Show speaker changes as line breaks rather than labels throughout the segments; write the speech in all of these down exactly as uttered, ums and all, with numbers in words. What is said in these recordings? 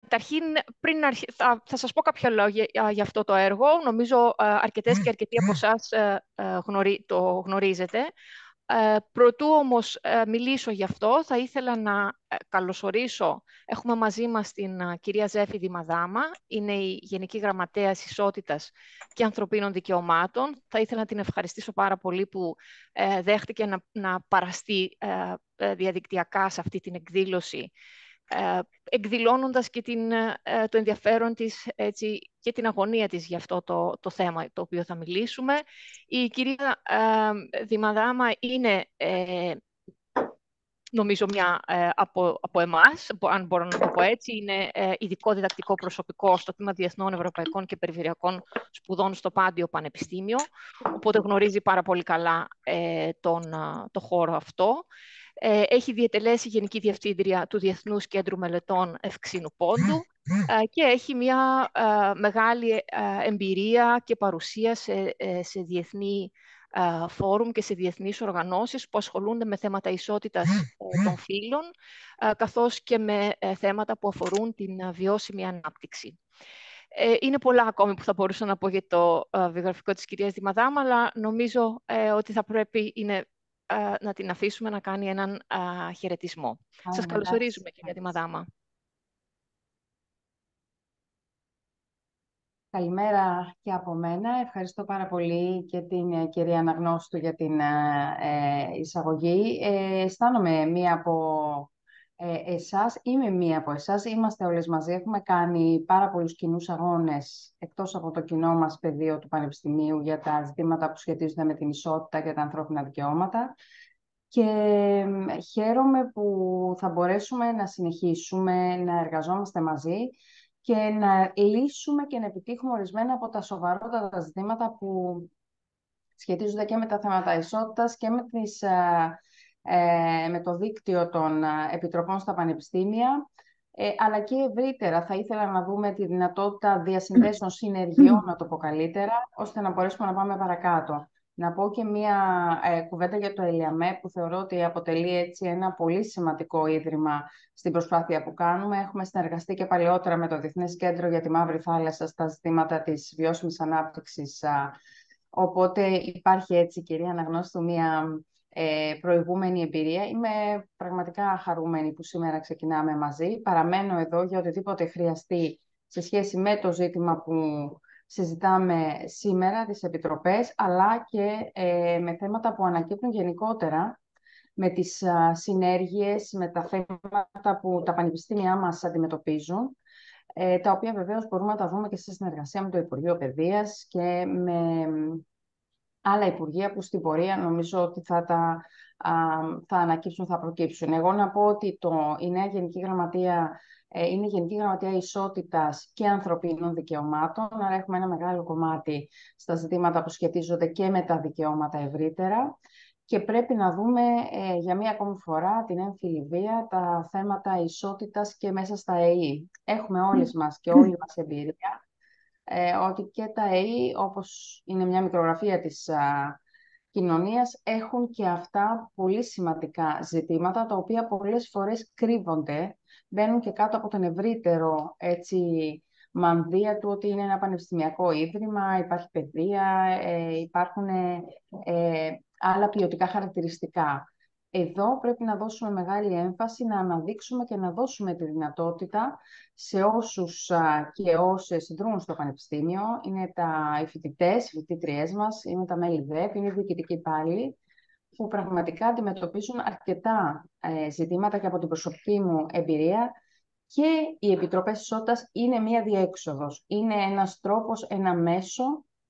καταρχήν, πριν αρχι... θα, θα σας πω κάποια λόγια για αυτό το έργο. Νομίζω ε, αρκετές και αρκετοί από εσάς ε, ε, γνωρί... το γνωρίζετε. Ε, προτού όμως ε, μιλήσω γι' αυτό, θα ήθελα να ε, καλωσορίσω. Έχουμε μαζί μας την ε, κυρία Ζέφη Δημαδάμα, είναι η Γενική Γραμματέας Ισότητας και Ανθρωπίνων Δικαιωμάτων. Θα ήθελα να την ευχαριστήσω πάρα πολύ που ε, δέχτηκε να, να παραστεί ε, ε, διαδικτυακά σε αυτή την εκδήλωση, ε, εκδηλώνοντας και την, ε, το ενδιαφέρον της, έτσι, και την αγωνία της για αυτό το, το θέμα το οποίο θα μιλήσουμε. Η κυρία ε, Δημαδάμα είναι, ε, νομίζω, μια ε, από, από εμάς, αν μπορώ να το πω έτσι, είναι ε, ειδικό διδακτικό προσωπικό στο Τμήμα Διεθνών, Ευρωπαϊκών και Περιφερειακών Σπουδών στο Πάντιο Πανεπιστήμιο, οπότε γνωρίζει πάρα πολύ καλά ε, τον, το χώρο αυτό. Έχει διετελέσει Γενική Διευθύντρια του Διεθνούς Κέντρου Μελετών Ευξήνου Πόντου και έχει μια μεγάλη εμπειρία και παρουσία σε, σε διεθνή φόρουμ και σε διεθνείς οργανώσεις που ασχολούνται με θέματα ισότητας των φύλων, καθώς και με θέματα που αφορούν την βιώσιμη ανάπτυξη. Είναι πολλά ακόμη που θα μπορούσα να πω για το βιογραφικό της κυρίας Δημαδάμα, αλλά νομίζω ότι θα πρέπει είναι να την αφήσουμε να κάνει έναν α, χαιρετισμό.
Α,
Σας καλωσορίζουμε, κυρία Δημαδάμα.
Καλημέρα και από μένα. Ευχαριστώ πάρα πολύ και την κυρία Αναγνώστου για την ε, εισαγωγή. Ε, αισθάνομαι μία από ε, εσάς, είμαι μία από εσάς, είμαστε όλες μαζί. Έχουμε κάνει πάρα πολλούς κοινούς αγώνες εκτός από το κοινό μας πεδίο του Πανεπιστημίου για τα ζητήματα που σχετίζονται με την ισότητα και τα ανθρώπινα δικαιώματα. Και χαίρομαι που θα μπορέσουμε να συνεχίσουμε να εργαζόμαστε μαζί και να λύσουμε και να επιτύχουμε ορισμένα από τα σοβαρότατα ζητήματα που σχετίζονται και με τα θέματα ισότητας και με, τις, ε, με το δίκτυο των επιτροπών στα πανεπιστήμια, ε, αλλά και ευρύτερα. Θα ήθελα να δούμε τη δυνατότητα διασυνδέσεων συνεργειών, να το πω καλύτερα, ώστε να μπορέσουμε να πάμε παρακάτω. Να πω και μία ε, κουβέντα για το ΕΛΙΑΜΕ, που θεωρώ ότι αποτελεί έτσι ένα πολύ σημαντικό ίδρυμα στην προσπάθεια που κάνουμε. Έχουμε συνεργαστεί και παλαιότερα με το Διεθνές Κέντρο για τη Μαύρη Θάλασσα στα ζητήματα της βιώσιμης ανάπτυξης. Α, οπότε υπάρχει έτσι, κυρία Αναγνώστου, μία ε, προηγούμενη εμπειρία. Είμαι πραγματικά χαρούμενη που σήμερα ξεκινάμε μαζί. Παραμένω εδώ για οτιδήποτε χρειαστεί σε σχέση με το ζήτημα που συζητάμε σήμερα, τις επιτροπές, αλλά και ε, με θέματα που ανακύπτουν γενικότερα, με τις α, συνέργειες, με τα θέματα που τα πανεπιστήμια μας αντιμετωπίζουν, ε, τα οποία βεβαίως μπορούμε να τα δούμε και σε συνεργασία με το Υπουργείο Παιδείας και με άλλα υπουργεία που στην πορεία νομίζω ότι θα, τα, α, θα ανακύψουν, θα προκύψουν. Εγώ να πω ότι το, η νέα Γενική Γραμματεία είναι η Γενική Γραμματεία Ισότητας και Ανθρωπίνων Δικαιωμάτων, άρα έχουμε ένα μεγάλο κομμάτι στα ζητήματα που σχετίζονται και με τα δικαιώματα ευρύτερα. Και πρέπει να δούμε ε, για μία ακόμη φορά την έμφυλη βία, τα θέματα ισότητας και μέσα στα ΕΗ. Έχουμε όλες μας και όλη μας εμπειρία ε, ότι και τα ΕΗ, όπως είναι μια μικρογραφία της α, κοινωνίας, έχουν και αυτά πολύ σημαντικά ζητήματα, τα οποία πολλές φορές κρύβονται, μπαίνουν και κάτω από τον ευρύτερο έτσι, μανδύα του ότι είναι ένα πανεπιστημιακό ίδρυμα, υπάρχει παιδεία, ε, υπάρχουν ε, ε, άλλα ποιοτικά χαρακτηριστικά. Εδώ πρέπει να δώσουμε μεγάλη έμφαση, να αναδείξουμε και να δώσουμε τη δυνατότητα σε όσους α, και όσες δρούν στο Πανεπιστήμιο. Είναι τα οι φοιτητές, οι φοιτήτριές μας, είναι τα μέλη ΔΕΠ, είναι οι διοικητικοί υπάλληλοι, που πραγματικά αντιμετωπίζουν αρκετά ε, ζητήματα και από την προσωπική μου εμπειρία. Και οι επιτροπές ισότητας είναι μία διέξοδος. Είναι ένας τρόπος, ένα μέσο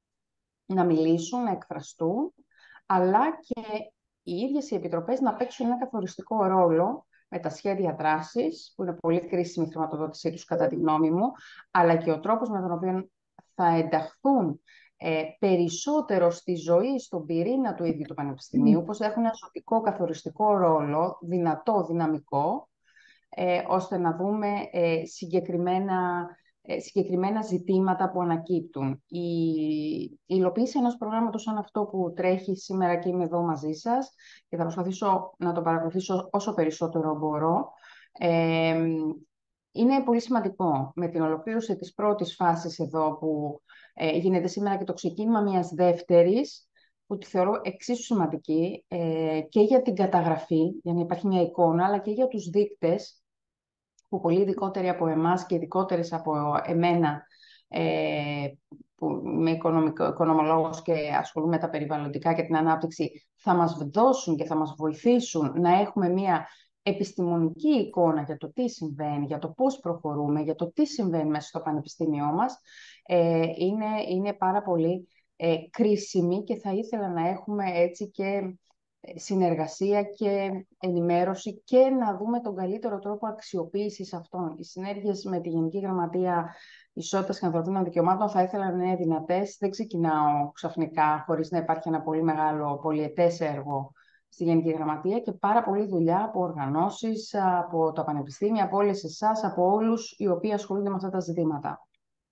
να μιλήσουν, να εκφραστούν, αλλά και οι ίδιες οι επιτροπές να παίξουν ένα καθοριστικό ρόλο με τα σχέδια δράσης, που είναι πολύ κρίσιμη η χρηματοδότησή τους κατά τη γνώμη μου, αλλά και ο τρόπος με τον οποίο θα ενταχθούν ε, περισσότερο στη ζωή, στον πυρήνα του ίδιου του Πανεπιστημίου, πως έχουν ένα ζωτικό καθοριστικό ρόλο, δυνατό, δυναμικό, ε, ώστε να δούμε ε, συγκεκριμένα συγκεκριμένα ζητήματα που ανακύπτουν. Η υλοποίηση ενός προγράμματος σαν αυτό που τρέχει σήμερα και είμαι εδώ μαζί σας και θα προσπαθήσω να το παρακολουθήσω όσο περισσότερο μπορώ, ε, είναι πολύ σημαντικό με την ολοκλήρωση της πρώτης φάσης εδώ που ε, γίνεται σήμερα και το ξεκίνημα μιας δεύτερης, που τη θεωρώ εξίσου σημαντική ε, και για την καταγραφή, για να υπάρχει μια εικόνα, αλλά και για τους δείκτες, που πολύ ειδικότεροι από εμάς και ειδικότερες από εμένα, ε, που είμαι οικονομικό, οικονομολόγος και ασχολούμαι με τα περιβαλλοντικά και την ανάπτυξη, θα μας δώσουν και θα μας βοηθήσουν να έχουμε μια επιστημονική εικόνα για το τι συμβαίνει, για το πώς προχωρούμε, για το τι συμβαίνει μέσα στο πανεπιστήμιό μας, ε, είναι, είναι πάρα πολύ ε, κρίσιμη και θα ήθελα να έχουμε έτσι και συνεργασία και ενημέρωση και να δούμε τον καλύτερο τρόπο αξιοποίησης αυτών. Οι συνέργειες με τη Γενική Γραμματεία Ισότητας και Ανθρωπίνων Δικαιωμάτων θα ήθελα να είναι δυνατές. Δεν ξεκινάω ξαφνικά χωρίς να υπάρχει ένα πολύ μεγάλο πολυετές έργο στη Γενική Γραμματεία και πάρα πολλή δουλειά από οργανώσεις, από τα πανεπιστήμια, από όλες εσάς, από όλους οι οποίοι ασχολούνται με αυτά τα ζητήματα.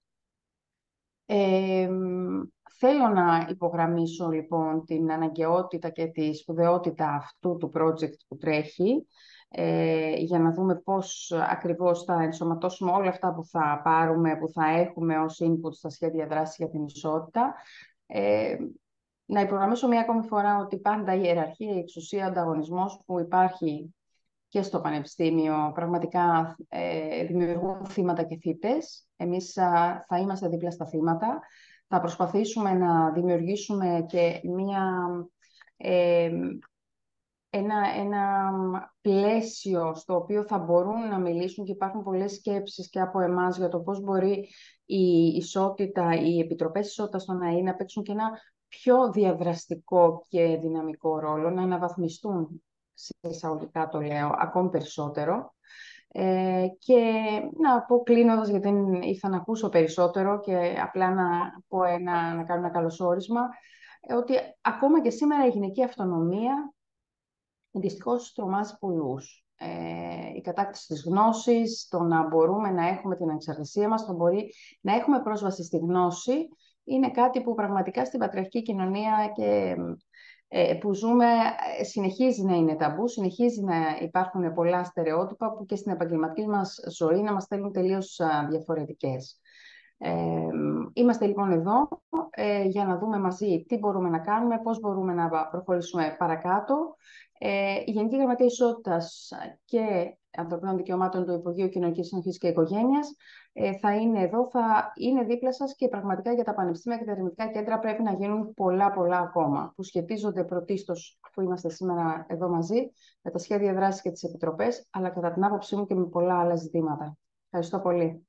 Ε, θέλω να υπογραμμίσω λοιπόν την αναγκαιότητα και τη σπουδαιότητα αυτού του project που τρέχει ε, για να δούμε πώς ακριβώς θα ενσωματώσουμε όλα αυτά που θα πάρουμε, που θα έχουμε ως input στα σχέδια δράσης για την ισότητα. Ε, να υπογραμμίσω μία ακόμη φορά ότι πάντα η ιεραρχία, η εξουσία, ο ανταγωνισμός που υπάρχει και στο Πανεπιστήμιο πραγματικά ε, δημιουργούν θύματα και θύτες. Εμείς α, θα είμαστε δίπλα στα θύματα. Θα προσπαθήσουμε να δημιουργήσουμε και μια, ε, ένα, ένα πλαίσιο στο οποίο θα μπορούν να μιλήσουν και υπάρχουν πολλές σκέψεις και από εμάς για το πώς μπορεί η ισότητα, οι επιτροπές ισότητας στον ΑΕΗ να παίξουν και ένα πιο διαδραστικό και δυναμικό ρόλο, να αναβαθμιστούν, σε εισαγωγικά το λέω, ακόμη περισσότερο. Ε, και να πω κλείνοντας, γιατί δεν ήρθα να ακούσω περισσότερο και απλά να, πω ένα, να κάνω ένα καλωσόρισμα, ε, ότι ακόμα και σήμερα η γυναική αυτονομία δυστυχώς τρομάζει πολλούς. Ε, η κατάκτηση της γνώσης, το να μπορούμε να έχουμε την ανεξαρτησία μας, το μπορεί να έχουμε πρόσβαση στη γνώση, είναι κάτι που πραγματικά στην πατριαρχική κοινωνία και ε, που ζούμε συνεχίζει να είναι ταμπού, συνεχίζει να υπάρχουν πολλά στερεότυπα που και στην επαγγελματική μας ζωή να μας στέλνουν τελείως διαφορετικές. Ε, είμαστε λοιπόν εδώ ε, για να δούμε μαζί τι μπορούμε να κάνουμε, πώς μπορούμε να προχωρήσουμε παρακάτω. Ε, η Γενική Γραμματεία Ισότητας και Ανθρωπίνων Δικαιωμάτων του Υπουργείου Κοινωνικής Συνοχής και Οικογένειας ε, θα είναι εδώ, θα είναι δίπλα σας και πραγματικά για τα πανεπιστήμια και τα ερευνητικά κέντρα πρέπει να γίνουν πολλά πολλά ακόμα που σχετίζονται πρωτίστως, που είμαστε σήμερα εδώ μαζί, με τα σχέδια δράσης και τις επιτροπές, αλλά κατά την άποψή μου και με πολλά άλλα ζητήματα. Ευχαριστώ πολύ.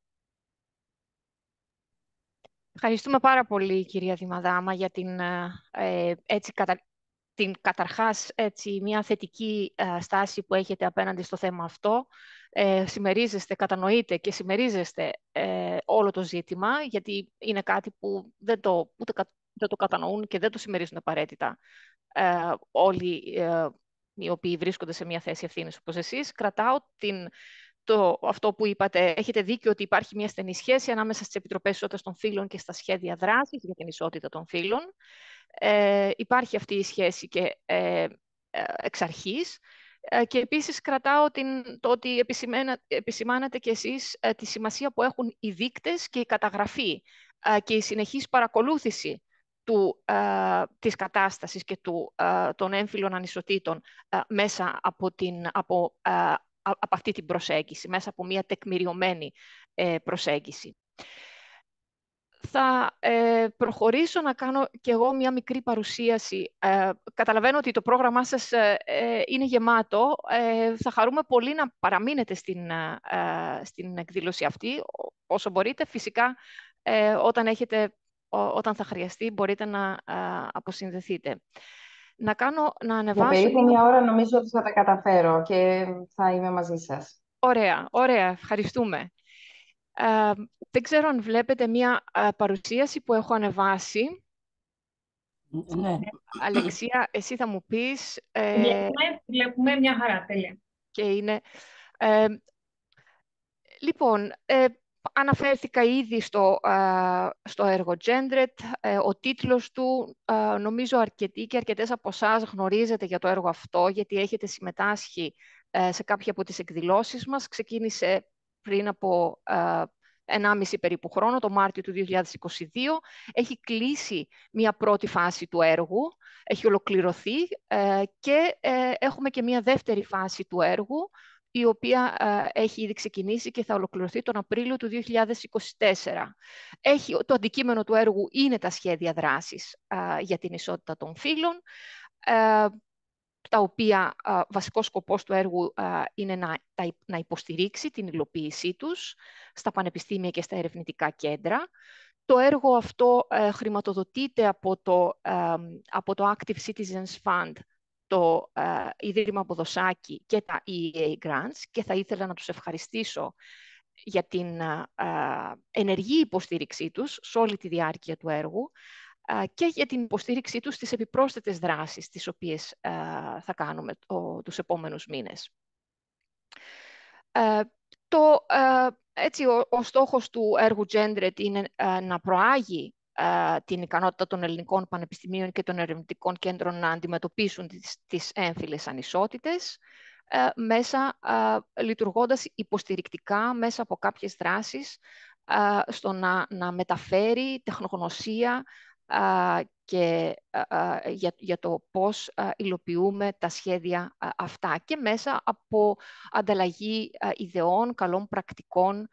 Ευχαριστούμε πάρα πολύ, κυρία Δημαδάμα, για την, ε, έτσι, κατα... την καταρχάς έτσι, μια θετική ε, στάση που έχετε απέναντι στο θέμα αυτό. Ε, συμμερίζεστε, κατανοείτε και συμμερίζεστε ε, όλο το ζήτημα, γιατί είναι κάτι που δεν το, ούτε κα, δεν το κατανοούν και δεν το συμμερίζουν απαραίτητα ε, όλοι ε, οι οποίοι βρίσκονται σε μια θέση ευθύνης όπως εσείς. Κρατάω την Το, αυτό που είπατε, έχετε δίκιο ότι υπάρχει μια στενή σχέση ανάμεσα στις Επιτροπές Ισότητας των Φύλων και στα σχέδια δράσης για την ισότητα των φύλων. Ε, υπάρχει αυτή η σχέση και ε, ε, εξ αρχής. Ε, και επίσης κρατάω την, το ότι επισημάνατε κι εσείς ε, τη σημασία που έχουν οι δείκτες και η καταγραφή ε, και η συνεχής παρακολούθηση του, ε, της κατάστασης και του, ε, των έμφυλων ανισοτήτων ε, μέσα από, την, από ε, από αυτή την προσέγγιση, μέσα από μια τεκμηριωμένη ε, προσέγγιση. Θα ε, προχωρήσω να κάνω κι εγώ μια μικρή παρουσίαση. Ε, καταλαβαίνω ότι το πρόγραμμά σας ε, είναι γεμάτο. Ε, θα χαρούμε πολύ να παραμείνετε στην, ε, στην εκδήλωση αυτή, όσο μπορείτε. Φυσικά, ε, όταν, έχετε, ό, όταν θα χρειαστεί, μπορείτε να ε, αποσυνδεθείτε. Να, κάνω, να ανεβάσω...
Για περίπου μία ώρα νομίζω ότι θα τα καταφέρω και θα είμαι μαζί σας.
Ωραία, ωραία. Ευχαριστούμε. Ε, δεν ξέρω αν βλέπετε μία ε, παρουσίαση που έχω ανεβάσει.
Ναι.
Αλεξία, εσύ θα μου πεις... Ε,
βλέπουμε, βλέπουμε μια χαρά, τέλεια.
Και είναι... Ε, λοιπόν, ε, αναφέρθηκα ήδη στο, ε, στο έργο Gendered. Ε, ο τίτλος του, ε, νομίζω αρκετοί και αρκετές από εσάς γνωρίζετε για το έργο αυτό, γιατί έχετε συμμετάσχει ε, σε κάποια από τις εκδηλώσεις μας. Ξεκίνησε πριν από ενάμιση περίπου χρόνο, το Μάρτιο του δύο χιλιάδες είκοσι δύο. Έχει κλείσει μια πρώτη φάση του έργου, έχει ολοκληρωθεί και έχουμε και μια δεύτερη φάση του έργου, η οποία έχει ήδη ξεκινήσει και θα ολοκληρωθεί τον Απρίλιο του δύο χιλιάδες είκοσι τέσσερα. Έχει, το αντικείμενο του έργου είναι τα σχέδια δράσης για την ισότητα των φύλων, τα οποία α, βασικός σκοπός του έργου α, είναι να, να υποστηρίξει την υλοποίησή τους στα πανεπιστήμια και στα ερευνητικά κέντρα. Το έργο αυτό α, χρηματοδοτείται από το, α, από το Active Citizens Fund, το α, Ίδρυμα Ποδοσάκη και τα ι ι έι Grants, και θα ήθελα να τους ευχαριστήσω για την α, ενεργή υποστήριξή τους σε όλη τη διάρκεια του έργου και για την υποστήριξή τους στις επιπρόσθετες δράσεις, τις οποίες uh, θα κάνουμε το, τους επόμενους μήνες. Uh, το, uh, έτσι, ο, ο στόχος του έργου Gendered είναι uh, να προάγει uh, την ικανότητα των ελληνικών πανεπιστημίων και των ερευνητικών κέντρων να αντιμετωπίσουν τις, τις έμφυλες ανισότητες, uh, μέσα, uh, λειτουργώντας υποστηρικτικά μέσα από κάποιες δράσεις, uh, στο να, να μεταφέρει τεχνογνωσία και για, για το πώς υλοποιούμε τα σχέδια αυτά και μέσα από ανταλλαγή ιδεών, καλών πρακτικών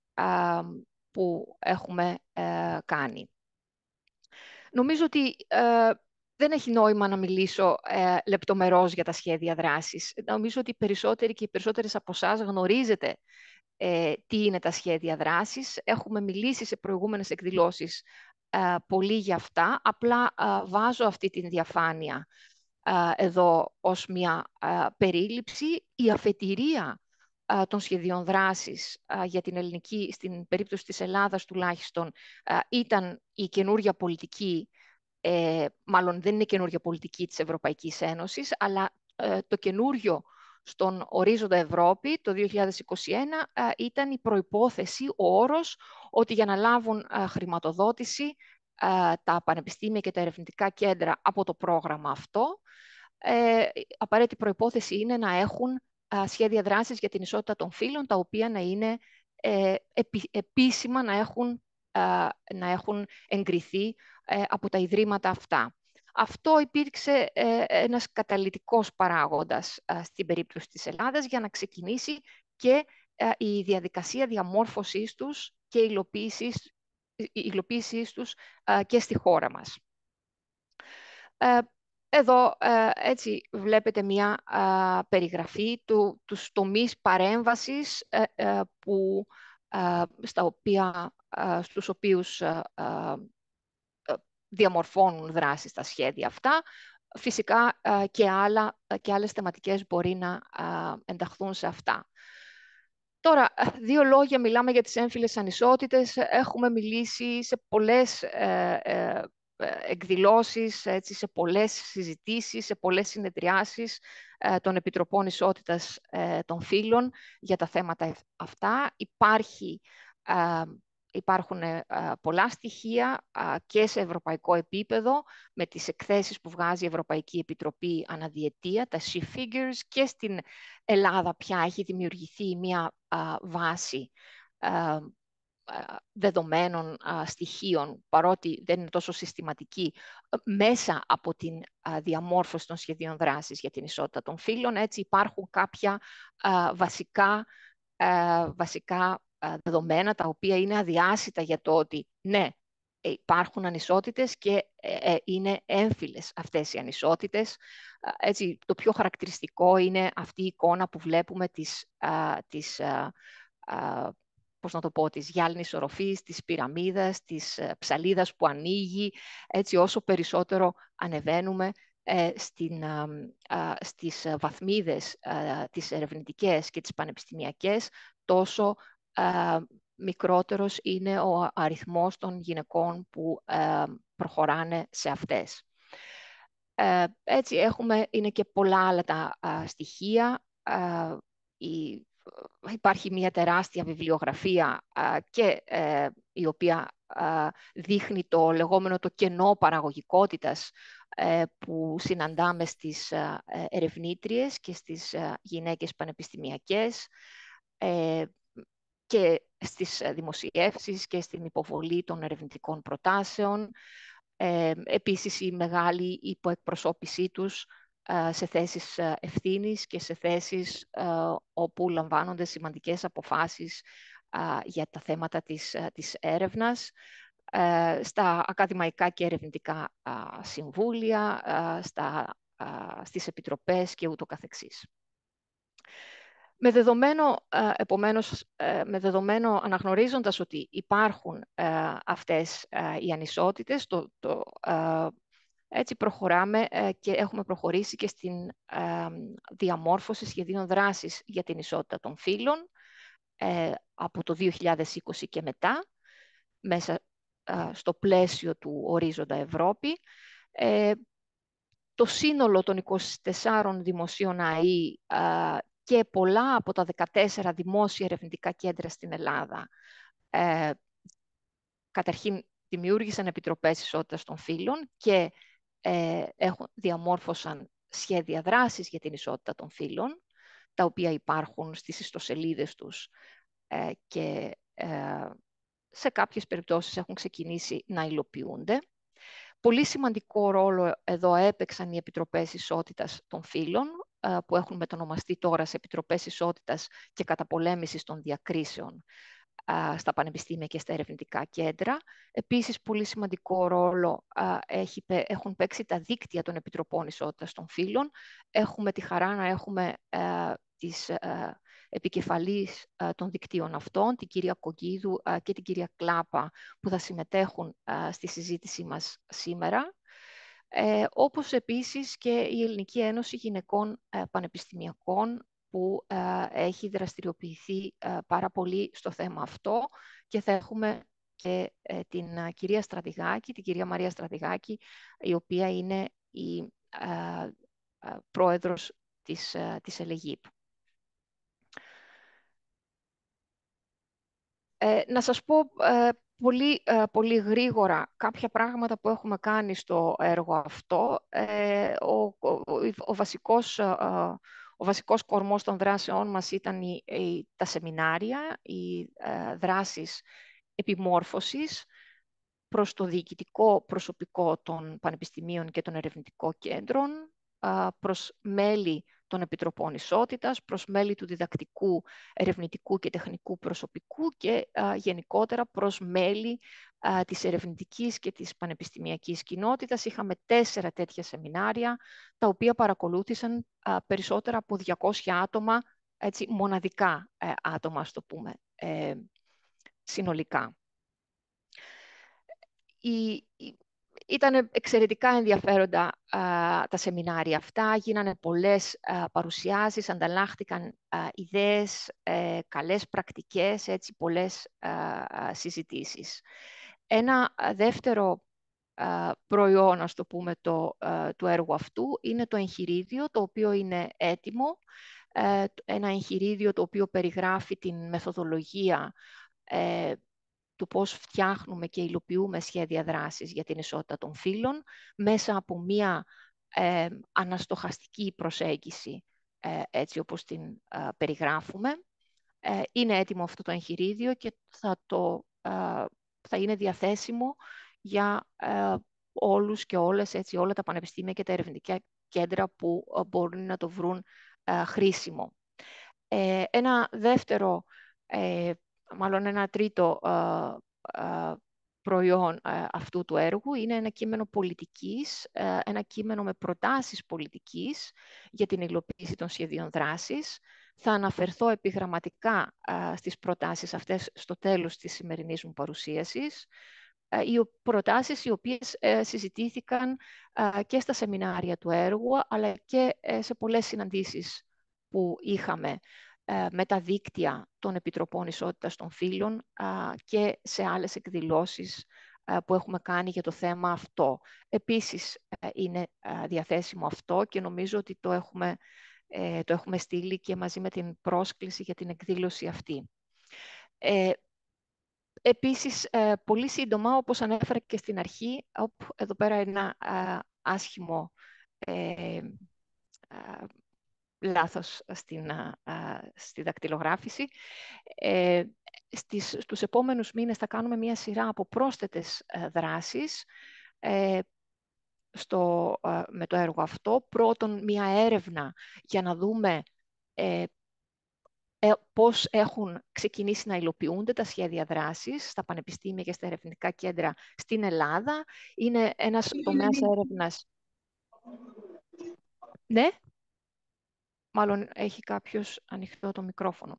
που έχουμε κάνει. Νομίζω ότι δεν έχει νόημα να μιλήσω ε, λεπτομερώς για τα σχέδια δράσης. Νομίζω ότι οι περισσότεροι και οι περισσότερες από εσάς γνωρίζετε ε, τι είναι τα σχέδια δράσης. Έχουμε μιλήσει σε προηγούμενες εκδηλώσεις Uh, πολύ για αυτά. Απλά uh, βάζω αυτή την διαφάνεια uh, εδώ ως μια uh, περίληψη. Η αφετηρία uh, των σχεδίων δράσης uh, για την ελληνική, στην περίπτωση της Ελλάδας τουλάχιστον, uh, ήταν η καινούργια πολιτική, ε, μάλλον δεν είναι καινούργια πολιτική της Ευρωπαϊκής Ένωσης, αλλά uh, το καινούριο στον ορίζοντα Ευρώπη το δύο χιλιάδες είκοσι ένα α, ήταν η προϋπόθεση, ο όρος, ότι για να λάβουν α, χρηματοδότηση α, τα πανεπιστήμια και τα ερευνητικά κέντρα από το πρόγραμμα αυτό, ε, απαραίτητη προϋπόθεση είναι να έχουν α, σχέδια δράσης για την ισότητα των φύλων, τα οποία να είναι ε, επί, επίσημα να έχουν, α, να έχουν εγκριθεί ε, από τα ιδρύματα αυτά. Αυτό υπήρξε ε, ένας καταλυτικός παράγοντας ε, στην περίπτωση της Ελλάδας για να ξεκινήσει και ε, η διαδικασία διαμόρφωσής τους και υλοποίησης, υλοποίησης τους ε, και στη χώρα μας. Ε, εδώ ε, έτσι βλέπετε μια ε, περιγραφή του, τους τομείς παρέμβασης ε, ε, που, ε, στα οποία, ε, στους οποίους ε, ε, διαμορφώνουν δράσεις στα σχέδια αυτά. Φυσικά και, άλλα, και άλλες θεματικές μπορεί να ενταχθούν σε αυτά. Τώρα, δύο λόγια μιλάμε για τις έμφυλες ανισότητες. Έχουμε μιλήσει σε πολλές ε, ε, εκδηλώσεις, έτσι, σε πολλές συζητήσεις, σε πολλές συνεδριάσεις ε, των Επιτροπών Ισότητας ε, των Φύλων για τα θέματα αυτά. Υπάρχει ε, Υπάρχουν α, πολλά στοιχεία α, και σε ευρωπαϊκό επίπεδο με τις εκθέσεις που βγάζει η Ευρωπαϊκή Επιτροπή αναδιετία, τα She Figures, και στην Ελλάδα πια έχει δημιουργηθεί μια α, βάση α, δεδομένων α, στοιχείων, παρότι δεν είναι τόσο συστηματική, μέσα από την α, διαμόρφωση των σχεδίων δράσης για την ισότητα των φύλων. Έτσι υπάρχουν κάποια α, βασικά, α, βασικά δεδομένα τα οποία είναι αδιάσυτα για το ότι ναι, υπάρχουν ανισότητες και ε, είναι έμφυλες αυτές οι ανισότητες. Έτσι, το πιο χαρακτηριστικό είναι αυτή η εικόνα που βλέπουμε της, α, της, α, α, πώς να το πω, της γυάλινης οροφής, της πυραμίδας, της ψαλίδας που ανοίγει. Έτσι, όσο περισσότερο ανεβαίνουμε ε, στην, α, α, στις βαθμίδες α, τις ερευνητικές και τις πανεπιστημιακές, τόσο Uh, μικρότερος είναι ο αριθμός των γυναικών που uh, προχωράνε σε αυτές. Uh, έτσι έχουμε, είναι και πολλά άλλα τα uh, στοιχεία. Uh, η, υπάρχει μια τεράστια βιβλιογραφία uh, και uh, η οποία uh, δείχνει το λεγόμενο το κενό παραγωγικότητας uh, που συναντάμε στις uh, ερευνήτριες και στις uh, γυναίκες πανεπιστημιακές. Uh, και στις δημοσιεύσεις και στην υποβολή των ερευνητικών προτάσεων. Ε, επίσης, η μεγάλη υποεκπροσώπησή τους ε, σε θέσεις ευθύνης και σε θέσεις ε, όπου λαμβάνονται σημαντικές αποφάσεις ε, για τα θέματα της, ε, της έρευνας, ε, στα ακαδημαϊκά και ερευνητικά ε, συμβούλια, ε, στα, ε, στις επιτροπές και ούτω καθεξής. Με δεδομένο, επομένως, με δεδομένο αναγνωρίζοντας ότι υπάρχουν αυτές οι ανισότητες, το, το, έτσι προχωράμε και έχουμε προχωρήσει και στην διαμόρφωση σχεδίων δράσης για την ισότητα των φύλων από το δύο χιλιάδες είκοσι και μετά, μέσα στο πλαίσιο του Ορίζοντα Ευρώπη. Το σύνολο των είκοσι τεσσάρων δημοσίων ΑΕΗ και πολλά από τα δεκατέσσερα δημόσια ερευνητικά κέντρα στην Ελλάδα ε, καταρχήν δημιούργησαν επιτροπές ισότητας των φύλων και ε, έχουν, διαμόρφωσαν σχέδια δράσης για την ισότητα των φύλων, τα οποία υπάρχουν στις ιστοσελίδες τους ε, και ε, σε κάποιες περιπτώσεις έχουν ξεκινήσει να υλοποιούνται. Πολύ σημαντικό ρόλο εδώ έπαιξαν οι επιτροπές ισότητας των φύλων, που έχουν μετονομαστεί τώρα σε επιτροπές ισότητας και καταπολέμησης των διακρίσεων στα πανεπιστήμια και στα ερευνητικά κέντρα. Επίσης, πολύ σημαντικό ρόλο έχουν παίξει τα δίκτυα των επιτροπών ισότητας των φύλων. Έχουμε τη χαρά να έχουμε τις επικεφαλής των δικτύων αυτών, την κυρία Κογκίδου και την κυρία Κλάπα, που θα συμμετέχουν στη συζήτησή μας σήμερα. Ε, όπως επίσης και η Ελληνική Ένωση Γυναικών ε, Πανεπιστημιακών, που ε, έχει δραστηριοποιηθεί ε, πάρα πολύ στο θέμα αυτό, και θα έχουμε και ε, την ε, κυρία Στρατηγάκη, την κυρία Μαρία Στρατηγάκη, η οποία είναι η ε, ε, πρόεδρος της, ε, της ΕΛΕΓΙΠ. Ε, να σας πω ε, πολύ, ε, πολύ γρήγορα κάποια πράγματα που έχουμε κάνει στο έργο αυτό. Ε, ο, ο, ο, βασικός, ε, ο βασικός κορμός των δράσεών μας ήταν η, η, τα σεμινάρια, οι ε, δράσεις επιμόρφωσης προς το διοικητικό προσωπικό των πανεπιστημίων και των ερευνητικών κέντρων, ε, προς μέλη των Επιτροπών Ισότητας, προς μέλη του διδακτικού, ερευνητικού και τεχνικού προσωπικού και α, γενικότερα προς μέλη α, της ερευνητικής και της πανεπιστημιακής κοινότητας. Είχαμε τέσσερα τέτοια σεμινάρια, τα οποία παρακολούθησαν α, περισσότερα από διακόσια άτομα, έτσι, μοναδικά ε, άτομα, ας το πούμε, ε, συνολικά. Η, η, Ήταν εξαιρετικά ενδιαφέροντα α, τα σεμινάρια αυτά, γίνανε πολλές α, παρουσιάσεις, ανταλλάχθηκαν α, ιδέες, ε, καλές πρακτικές, έτσι, πολλές α, α, συζητήσεις. Ένα α, δεύτερο α, προϊόν, ας το πούμε, το, α, του έργου αυτού είναι το εγχειρίδιο, το οποίο είναι έτοιμο, ε, ένα εγχειρίδιο το οποίο περιγράφει την μεθοδολογία ε, του πώς φτιάχνουμε και υλοποιούμε σχέδια δράσης για την ισότητα των φύλων μέσα από μία ε, αναστοχαστική προσέγγιση, ε, έτσι όπως την ε, περιγράφουμε. Ε, είναι έτοιμο αυτό το εγχειρίδιο και θα, το, ε, θα είναι διαθέσιμο για ε, όλους και όλες, έτσι, όλα τα πανεπιστήμια και τα ερευνητικά κέντρα που ε, μπορούν να το βρουν ε, χρήσιμο. Ε, ένα δεύτερο ε, μάλλον ένα τρίτο ε, ε, προϊόν ε, αυτού του έργου είναι ένα κείμενο πολιτικής, ε, ένα κείμενο με προτάσεις πολιτικής για την υλοποίηση των σχεδίων δράσης. Θα αναφερθώ επιγραμματικά ε, στις προτάσεις αυτές στο τέλος της σημερινής μου παρουσίασης. Ε, οι προτάσεις οι οποίες ε, συζητήθηκαν ε, και στα σεμινάρια του έργου, αλλά και ε, σε πολλές συναντήσεις που είχαμε με τα δίκτυα των Επιτροπών Ισότητας των Φύλων και σε άλλες εκδηλώσεις που έχουμε κάνει για το θέμα αυτό. Επίσης είναι διαθέσιμο αυτό και νομίζω ότι το έχουμε, το έχουμε στείλει και μαζί με την πρόσκληση για την εκδήλωση αυτή. Ε, επίσης, πολύ σύντομα, όπως ανέφερα και στην αρχή, εδώ πέρα ένα άσχημο ε, λάθος στην, στη δακτυλογράφηση. Ε, στις, στους επόμενους μήνες θα κάνουμε μια σειρά από πρόσθετες δράσεις ε, στο, με το έργο αυτό. Πρώτον, μια έρευνα για να δούμε ε, ε, πώς έχουν ξεκινήσει να υλοποιούνται τα σχέδια δράσης στα πανεπιστήμια και στα ερευνητικά κέντρα στην Ελλάδα. Είναι ένας τομέας έρευνας. Ναι, μάλλον έχει κάποιος ανοιχτό το μικρόφωνο.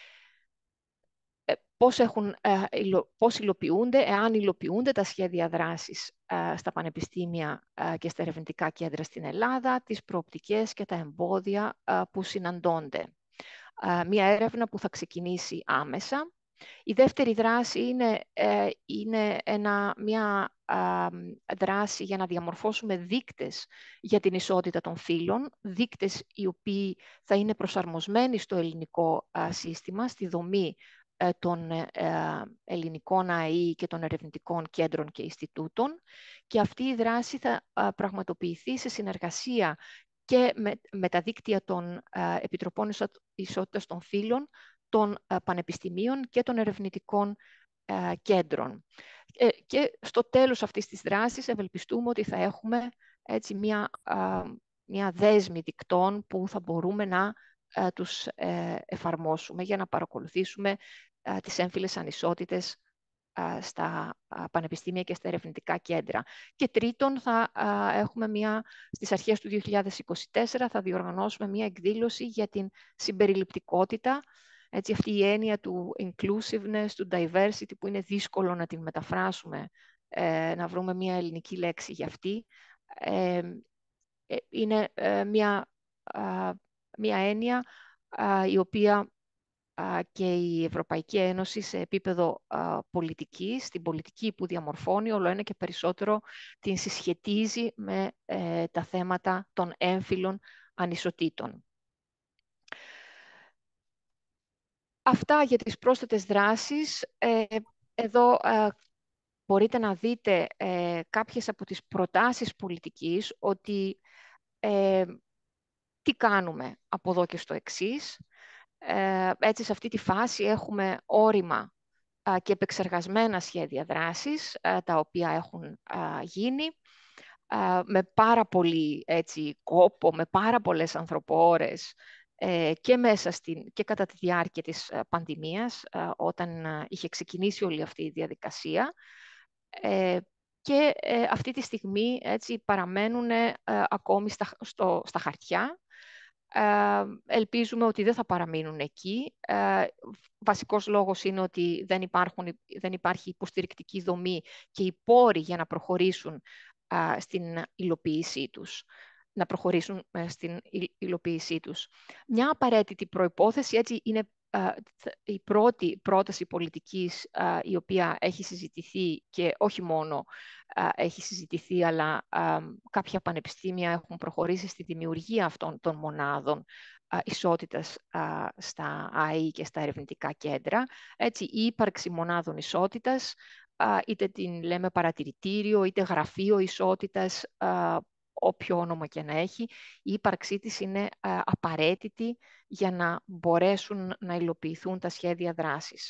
Πώς, έχουν, πώς υλοποιούνται, εάν υλοποιούνται τα σχέδια δράσης στα πανεπιστήμια και στα ερευνητικά κέντρα στην Ελλάδα, τις προοπτικές και τα εμπόδια που συναντώνται. Μία έρευνα που θα ξεκινήσει άμεσα. Η δεύτερη δράση είναι, είναι ένα, μια δράση για να διαμορφώσουμε δείκτες για την ισότητα των φύλων, δείκτες οι οποίοι θα είναι προσαρμοσμένοι στο ελληνικό σύστημα, στη δομή των ελληνικών ΑΕΗ και των ερευνητικών κέντρων και Ινστιτούτων, και αυτή η δράση θα πραγματοποιηθεί σε συνεργασία και με, με τα δίκτυα των Επιτροπών Ισότητας των Φύλων, των πανεπιστημίων και των ερευνητικών κέντρων. Και στο τέλος αυτής της δράσης ευελπιστούμε ότι θα έχουμε έτσι μια, μια δέσμη δικτών που θα μπορούμε να τους εφαρμόσουμε για να παρακολουθήσουμε τις έμφυλες ανισότητες στα πανεπιστήμια και στα ερευνητικά κέντρα. Και τρίτον, θα έχουμε μια, στις αρχές του δύο χιλιάδες είκοσι τέσσερα θα διοργανώσουμε μια εκδήλωση για την συμπεριληπτικότητα, έτσι, αυτή η έννοια του inclusiveness, του diversity, που είναι δύσκολο να την μεταφράσουμε, ε, να βρούμε μια ελληνική λέξη για αυτή. Ε, είναι ε, μια, α, μια έννοια α, η οποία και η Ευρωπαϊκή Ένωση σε επίπεδο α, πολιτικής, την πολιτική που διαμορφώνει, όλο ένα και περισσότερο την συσχετίζει με ε, τα θέματα των έμφυλων ανισοτήτων. Αυτά για τις πρόσθετες δράσεις. Ε, εδώ ε, μπορείτε να δείτε ε, κάποιες από τις προτάσεις πολιτικής, ότι ε, τι κάνουμε από εδώ και στο εξής. Ε, έτσι, σε αυτή τη φάση έχουμε όρημα α, και επεξεργασμένα σχέδια δράσης, α, τα οποία έχουν α, γίνει, α, με πάρα πολύ έτσι, κόπο, με πάρα πολλές ανθρωπόρες ε, και, μέσα στην, και κατά τη διάρκεια της α, πανδημίας, α, όταν α, είχε ξεκινήσει όλη αυτή η διαδικασία. Ε, και ε, αυτή τη στιγμή έτσι, παραμένουν ε, ακόμη στα, στο, στα χαρτιά. Ε, ελπίζουμε ότι δεν θα παραμείνουν εκεί. Ε, βασικός λόγος είναι ότι δεν, υπάρχουν, δεν υπάρχει υποστηρικτική δομή και οι πόροι για να προχωρήσουν ε, στην υλοποίησή τους. να προχωρήσουν ε, στην υλοποίησή τους. Μια απαραίτητη προϋπόθεση έτσι, είναι ε, η πρώτη πρόταση πολιτικής ε, η οποία έχει συζητηθεί, και όχι μόνο ε, έχει συζητηθεί, αλλά ε, κάποια πανεπιστήμια έχουν προχωρήσει στη δημιουργία αυτών των μονάδων ε, ισότητας ε, στα ΑΕΗ και στα ερευνητικά κέντρα. Έτσι, η ύπαρξη μονάδων ισότητας, ε, είτε την λέμε παρατηρητήριο, είτε γραφείο ισότητας, ε, όποιο όνομα και να έχει, η ύπαρξή της είναι ε, απαραίτητη για να μπορέσουν να υλοποιηθούν τα σχέδια δράσης.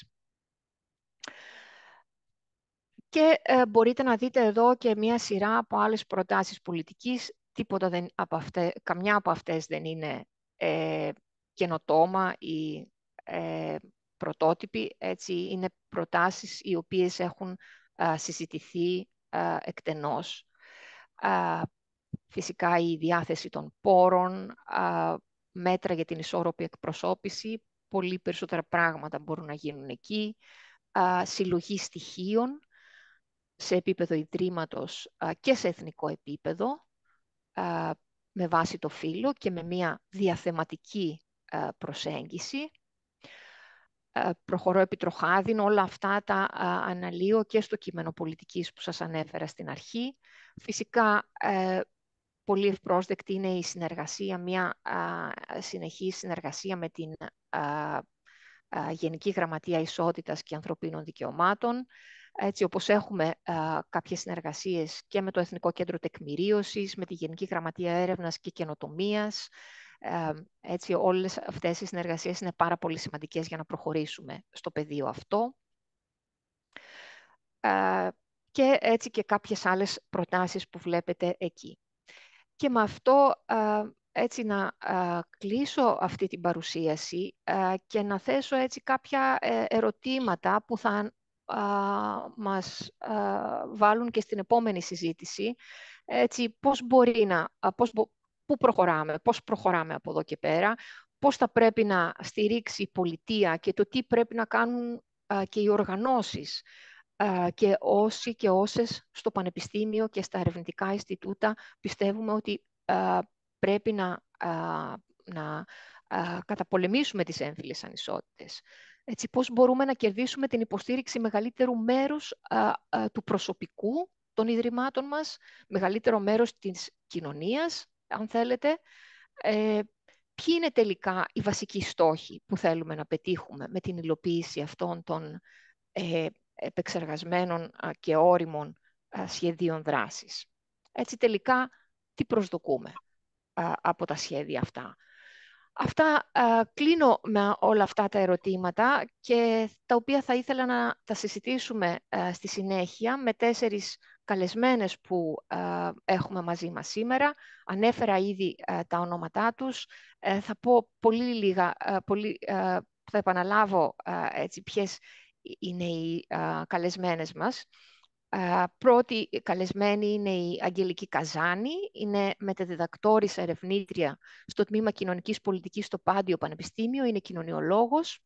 Και ε, μπορείτε να δείτε εδώ και μία σειρά από άλλες προτάσεις πολιτικής. Τίποτα δεν, από αυτές, καμιά από αυτές δεν είναι ε, καινοτόμα ή ε, πρωτότυπη. Έτσι, είναι προτάσεις οι οποίες έχουν ε, συζητηθεί ε, εκτενώς. Ε, Φυσικά η διάθεση των πόρων, α, μέτρα για την ισόρροπη εκπροσώπηση, πολύ περισσότερα πράγματα μπορούν να γίνουν εκεί, α, συλλογή στοιχείων σε επίπεδο ιδρύματος α, και σε εθνικό επίπεδο, α, με βάση το φύλο και με μια διαθεματική α, προσέγγιση. Α, προχωρώ επί τροχάδιν, όλα αυτά τα α, αναλύω και στο κείμενο πολιτικής που σας ανέφερα στην αρχή. Φυσικά, ε, πολύ ευπρόσδεκτη είναι η συνεργασία, μια α, συνεχή συνεργασία με την α, α, Γενική Γραμματεία Ισότητας και Ανθρωπίνων Δικαιωμάτων, έτσι όπως έχουμε α, κάποιες συνεργασίες και με το Εθνικό Κέντρο Τεκμηρίωσης, με τη Γενική Γραμματεία Έρευνας και Καινοτομίας, Ε, έτσι, όλες αυτές οι συνεργασίες είναι πάρα πολύ σημαντικές για να προχωρήσουμε στο πεδίο αυτό. Ε, και έτσι και κάποιες άλλες προτάσεις που βλέπετε εκεί. Και με αυτό ε, έτσι να ε, κλείσω αυτή την παρουσίαση ε, και να θέσω έτσι κάποια ε, ερωτήματα που θα ε, μας ε, βάλουν και στην επόμενη συζήτηση. Έτσι, πώς μπορεί να, πώς, πού προχωράμε, πώς προχωράμε από εδώ και πέρα, πώς θα πρέπει να στηρίξει η πολιτεία και το τι πρέπει να κάνουν ε, και οι οργανώσεις και όσοι και όσες στο Πανεπιστήμιο και στα ερευνητικά Ινστιτούτα πιστεύουμε ότι α, πρέπει να, α, να α, καταπολεμήσουμε τις έμφυλες ανισότητες. Έτσι, πώς μπορούμε να κερδίσουμε την υποστήριξη μεγαλύτερου μέρους α, α, του προσωπικού των Ιδρυμάτων μας, μεγαλύτερο μέρος της κοινωνίας, αν θέλετε. Ε, ποιοι είναι τελικά οι βασικοί στόχοι που θέλουμε να πετύχουμε με την υλοποίηση αυτών των ε, επεξεργασμένων και όριμων σχεδίων δράσης. Έτσι τελικά τι προσδοκούμε από τα σχέδια αυτά. Αυτά κλείνω με όλα αυτά τα ερωτήματα και τα οποία θα ήθελα να τα συζητήσουμε στη συνέχεια με τέσσερις καλεσμένες που έχουμε μαζί μας σήμερα. Ανέφερα ήδη τα ονόματά τους. Θα πω πολύ λίγα, πολύ, θα επαναλάβω έτσι ποιες είναι οι α, καλεσμένες μας. Α, πρώτη καλεσμένη είναι η Αγγελική Καζάνη, είναι μεταδιδακτόρης ερευνήτρια στο Τμήμα Κοινωνικής Πολιτικής στο Πάντιο Πανεπιστήμιο, είναι κοινωνιολόγος.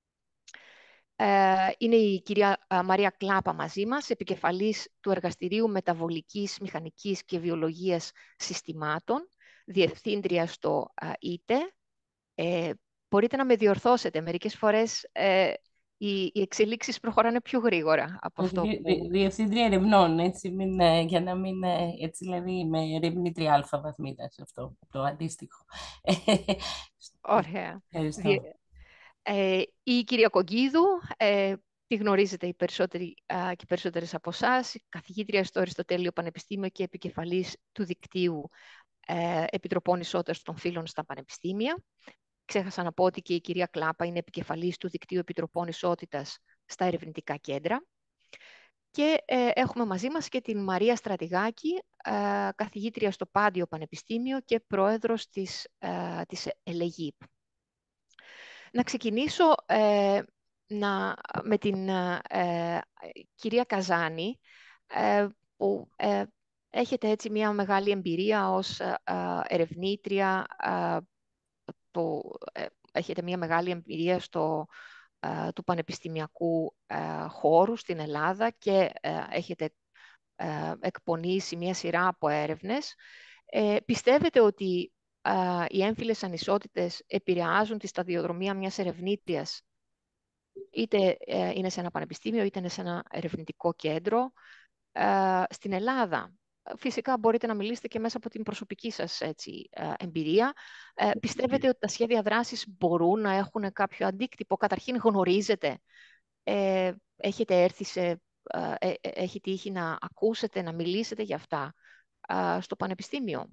Ε, είναι η κυρία α, Μαρία Κλάπα μαζί μας, επικεφαλής του Εργαστηρίου Μεταβολικής, Μηχανικής και Βιολογίας Συστημάτων, διευθύντρια στο α, ΙΤΕ. Ε, μπορείτε να με διορθώσετε, μερικές φορές ε, οι, οι εξελίξεις προχωράνε πιο γρήγορα από αυτό που...
Δι, διευθύντρια ερευνών, έτσι, μην, για να μην, έτσι, δηλαδή, με ερευνήτρια αλφα βαθμίδας, αυτό, το αντίστοιχο.
Ωραία.
Ευχαριστώ.
Ε, η κυρία Κογκίδου, ε, τη γνωρίζετε οι περισσότεροι α, και περισσότερες από εσάς, καθηγήτρια στο Αριστοτέλειο Πανεπιστήμιο και επικεφαλής του δικτύου ε, Επιτροπών Ισότητας των Φύλων στα Πανεπιστήμια. Ξέχασα να πω ότι και η κυρία Κλάπα είναι επικεφαλής του Δικτύου Επιτροπών Ισότητας στα ερευνητικά κέντρα. Και ε, έχουμε μαζί μας και την Μαρία Στρατηγάκη, ε, καθηγήτρια στο Πάντιο Πανεπιστήμιο και πρόεδρος της, ε, της ΕΛΕΓΙΠ. Να ξεκινήσω ε, να, με την ε, κυρία Καζάνη, ε, που ε, έχετε έτσι μια μεγάλη εμπειρία ως ε, ερευνήτρια, ε, το, ε, έχετε μια μεγάλη εμπειρία στο, ε, του πανεπιστημιακού ε, χώρου στην Ελλάδα και ε, έχετε ε, εκπονήσει μια σειρά από έρευνες. Ε, πιστεύετε ότι ε, οι έμφυλες ανισότητες επηρεάζουν τη σταδιοδρομία μιας ερευνήτριας, είτε ε, είναι σε ένα πανεπιστήμιο, είτε είναι σε ένα ερευνητικό κέντρο, ε, στην Ελλάδα? Φυσικά μπορείτε να μιλήσετε και μέσα από την προσωπική σας έτσι, εμπειρία. Ε, πιστεύετε ότι τα σχέδια δράσης μπορούν να έχουν κάποιο αντίκτυπο? Καταρχήν γνωρίζετε, ε, έχετε έρθει σε, ε, ε, έχει τύχει να ακούσετε, να μιλήσετε για αυτά ε, στο Πανεπιστήμιο?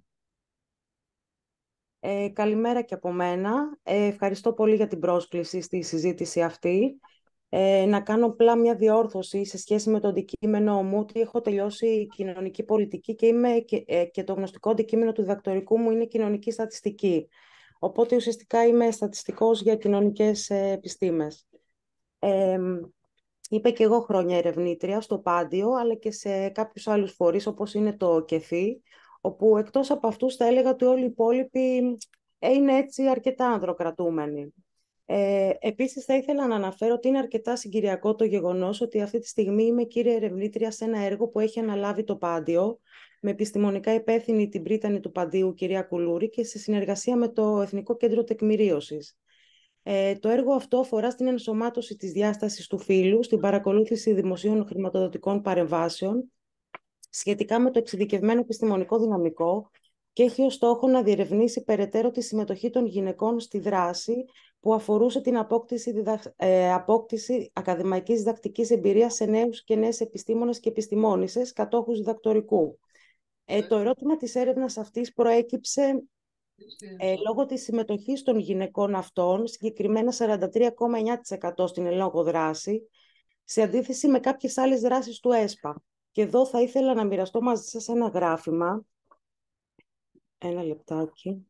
Ε, καλημέρα και από μένα. Ε, ευχαριστώ πολύ για την πρόσκληση στη συζήτηση αυτή. Ε, να κάνω απλά μια διόρθωση σε σχέση με το αντικείμενό μου, ότι έχω τελειώσει κοινωνική πολιτική και, είμαι και, ε, και το γνωστικό αντικείμενο του διδακτορικού μου είναι κοινωνική στατιστική. Οπότε ουσιαστικά είμαι στατιστικός για κοινωνικές ε, επιστήμες. Ε, Είμαι και εγώ χρόνια ερευνήτρια στο Πάντιο, αλλά και σε κάποιους άλλους φορείς όπως είναι το ΚΕΦΗ, όπου εκτός από αυτούς θα έλεγα ότι όλοι οι υπόλοιποι είναι έτσι αρκετά ανδροκρατούμενοι. Ε, επίσης θα ήθελα να αναφέρω ότι είναι αρκετά συγκυριακό το γεγονός ότι αυτή τη στιγμή είμαι κύρια ερευνήτρια σε ένα έργο που έχει αναλάβει το Πάντιο, με επιστημονικά υπεύθυνη την πρίτανη του Παντίου, κυρία Κουλούρη, και σε συνεργασία με το Εθνικό Κέντρο Τεκμηρίωσης. Ε, το έργο αυτό αφορά στην ενσωμάτωση της διάστασης του φύλου, στην παρακολούθηση δημοσίων χρηματοδοτικών παρεμβάσεων, σχετικά με το εξειδικευμένο επιστημονικό δυναμικό, και έχει ως στόχο να διερευνήσει περαιτέρω τη συμμετοχή των γυναικών στη δράση που αφορούσε την απόκτηση, διδα... ε, απόκτηση ακαδημαϊκής διδακτικής εμπειρίας σε νέους και νέες επιστήμονες και επιστημόνισσες κατόχους διδακτορικού. Ε, το ερώτημα της έρευνας αυτής προέκυψε Ε, λόγω της συμμετοχής των γυναικών αυτών, συγκεκριμένα σαράντα τρία κόμμα εννιά τοις εκατό στην εν λόγω δράση, σε αντίθεση με κάποιες άλλες δράσεις του ΕΣΠΑ. Και εδώ θα ήθελα να μοιραστώ μαζί σας ένα γράφημα. Ένα λεπτάκι.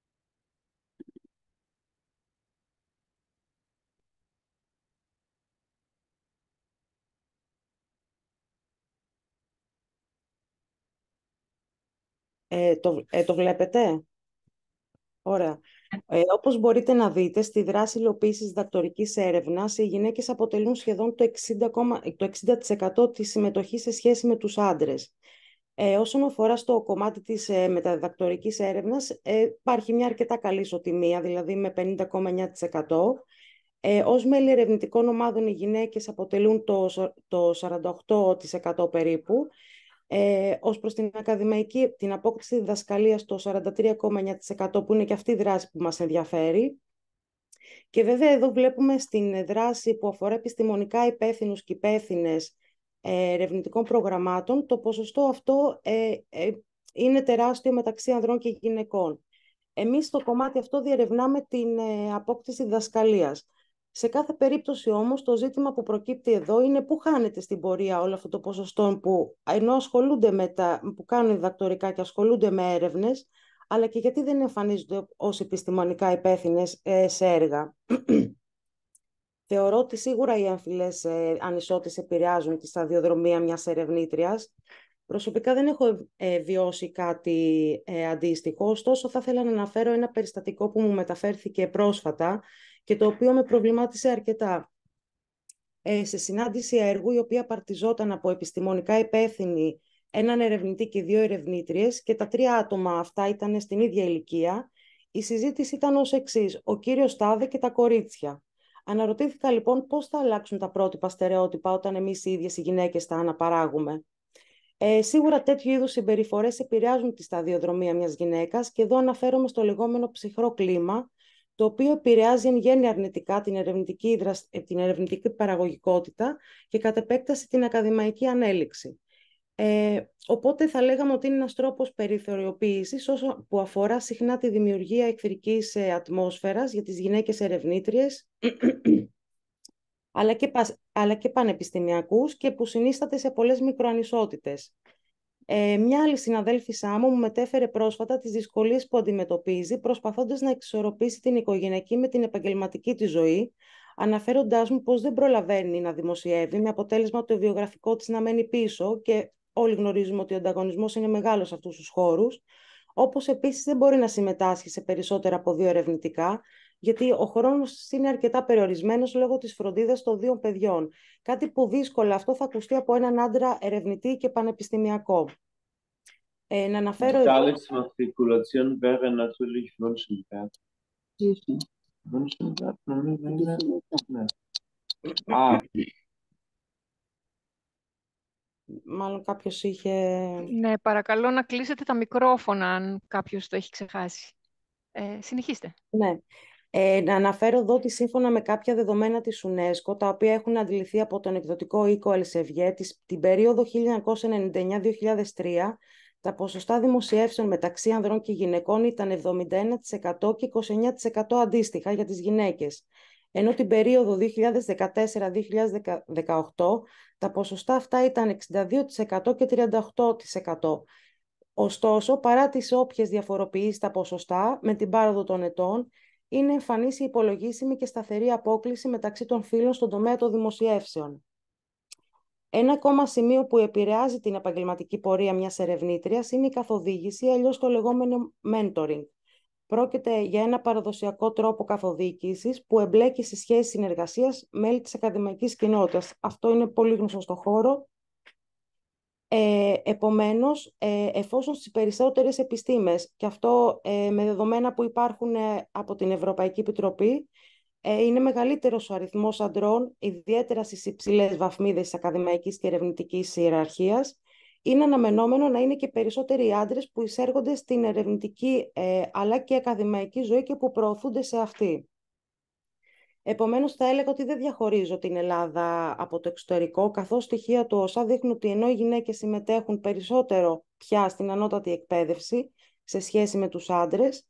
Ε, το, ε, το βλέπετε? Ωραία. Ε, όπως μπορείτε να δείτε, στη δράση υλοποίησης διδακτορικής έρευνας, οι γυναίκες αποτελούν σχεδόν το εξήντα, το εξήντα τοις εκατό της συμμετοχής σε σχέση με τους άντρες. Ε, όσον αφορά στο κομμάτι της ε, μεταδιδακτορικής έρευνας, ε, υπάρχει μια αρκετά καλή ισοτιμία, δηλαδή με πενήντα κόμμα εννιά τοις εκατό. Ε, ως μέλη ερευνητικών ομάδων, οι γυναίκες αποτελούν το, το σαράντα οκτώ τοις εκατό περίπου. Ε, ως προς την ακαδημαϊκή, την απόκτηση διδασκαλίας, το σαράντα τρία κόμμα εννιά τοις εκατό, που είναι και αυτή η δράση που μας ενδιαφέρει. Και βέβαια εδώ βλέπουμε στην δράση που αφορά επιστημονικά υπεύθυνους και υπεύθυνες ε, ερευνητικών προγραμμάτων, το ποσοστό αυτό ε, ε, είναι τεράστιο μεταξύ ανδρών και γυναικών. Εμείς στο κομμάτι αυτό διερευνάμε την ε, απόκτηση διδασκαλίας. Σε κάθε περίπτωση όμως το ζήτημα που προκύπτει εδώ είναι πού χάνεται στην πορεία όλο αυτό το ποσοστό που ενώ ασχολούνται με τα, που κάνουν διδακτορικά και ασχολούνται με έρευνες, αλλά και γιατί δεν εμφανίζονται ως επιστημονικά υπεύθυνες ε, σε έργα. Θεωρώ ότι σίγουρα οι έμφυλες ε, ανισότητες επηρεάζουν τη σταδιοδρομία μιας ερευνήτριας. Προσωπικά δεν έχω ε, βιώσει κάτι ε, αντίστοιχο, ωστόσο θα ήθελα να αναφέρω ένα περιστατικό που μου μεταφέρθηκε πρόσφατα και το οποίο με προβλημάτισε αρκετά. Ε, σε συνάντηση έργου, η οποία παρτιζόταν από επιστημονικά υπεύθυνοι, έναν ερευνητή και δύο ερευνήτριες, και τα τρία άτομα αυτά ήταν στην ίδια ηλικία, η συζήτηση ήταν ως εξής: ο κύριος Τάδε και τα κορίτσια. Αναρωτήθηκα λοιπόν πώς θα αλλάξουν τα πρότυπα στερεότυπα όταν εμείς οι ίδιες οι γυναίκες τα αναπαράγουμε. Ε, σίγουρα τέτοιου είδους συμπεριφορές επηρεάζουν τη σταδιοδρομία μιας γυναίκας και εδώ αναφέρομαι στο λεγόμενο ψυχρό κλίμα, το οποίο επηρεάζει εν γέννη αρνητικά την ερευνητική, την ερευνητική παραγωγικότητα και κατ' επέκταση την ακαδημαϊκή ανέλυξη. Ε, οπότε θα λέγαμε ότι είναι ένας τρόπος περιθωριοποίησης όσο που αφορά συχνά τη δημιουργία εχθρικής ατμόσφαιρας για τις γυναίκες ερευνήτριες αλλά και, αλλά και πανεπιστημιακούς και που συνίσταται σε πολλές μικροανισότητες. Ε, μια άλλη συναδέλφισά μου μου μετέφερε πρόσφατα τις δυσκολίες που αντιμετωπίζει προσπαθώντας να εξισορροπήσει την οικογενειακή με την επαγγελματική της ζωή, αναφέροντάς μου πως δεν προλαβαίνει να δημοσιεύει, με αποτέλεσμα το βιογραφικό της να μένει πίσω, και όλοι γνωρίζουμε ότι ο ανταγωνισμός είναι μεγάλος σε αυτούς τους χώρους, όπως επίσης δεν μπορεί να συμμετάσχει σε περισσότερα από δύο ερευνητικά, γιατί ο χρόνος είναι αρκετά περιορισμένος λόγω της φροντίδας των δύο παιδιών. Κάτι που δύσκολα αυτό θα ακουστεί από έναν άντρα ερευνητή και πανεπιστημιακό. Ε, να αναφέρω εδώ...
Tagesmatrikulation wäre natürlich wünschenswert. Wünschenswert? Ah.
Μάλλον κάποιος είχε...
Ναι, παρακαλώ να κλείσετε τα μικρόφωνα αν κάποιος το έχει ξεχάσει. Ε, συνεχίστε.
Ναι. Ε, να αναφέρω εδώ ότι σύμφωνα με κάποια δεδομένα της UNESCO, τα οποία έχουν αντιληφθεί από τον εκδοτικό οίκο Elsevier, την περίοδο χίλια εννιακόσια ενενήντα εννέα με δύο χιλιάδες τρία, τα ποσοστά δημοσιεύσεων μεταξύ ανδρών και γυναικών ήταν εβδομήντα ένα τοις εκατό και είκοσι εννέα τοις εκατό αντίστοιχα για τις γυναίκες. Ενώ την περίοδο δύο χιλιάδες δεκατέσσερα με δύο χιλιάδες δεκαοκτώ τα ποσοστά αυτά ήταν εξήντα δύο τοις εκατό και τριάντα οκτώ τοις εκατό. Ωστόσο, παρά τις όποιες διαφοροποιήσεις στα ποσοστά, με την πάροδο των ετών, είναι εμφανής η υπολογίσιμη και σταθερή απόκλιση μεταξύ των φύλων στον τομέα των δημοσιεύσεων. Ένα ακόμα σημείο που επηρεάζει την επαγγελματική πορεία μιας ερευνήτριας είναι η καθοδήγηση, αλλιώς το λεγόμενο mentoring. Πρόκειται για ένα παραδοσιακό τρόπο καθοδήγησης που εμπλέκει σε σχέση συνεργασίας μέλη της ακαδημαϊκής κοινότητας. Αυτό είναι πολύ γνωστό στο χώρο. Ε, επομένως, ε, εφόσον στις περισσότερες επιστήμες, και αυτό ε, με δεδομένα που υπάρχουν ε, από την Ευρωπαϊκή Επιτροπή, ε, είναι μεγαλύτερος ο αριθμός αντρών, ιδιαίτερα στις υψηλές βαθμίδες της ακαδημαϊκής και ερευνητικής ιεραρχίας, είναι αναμενόμενο να είναι και περισσότεροι άντρες που εισέρχονται στην ερευνητική ε, αλλά και ακαδημαϊκή ζωή και που προωθούνται σε αυτή. Επομένως, θα έλεγα ότι δεν διαχωρίζω την Ελλάδα από το εξωτερικό, καθώς στοιχεία του ΟΣΑ δείχνουν ότι ενώ οι γυναίκες συμμετέχουν περισσότερο πια στην ανώτατη εκπαίδευση σε σχέση με τους άντρες,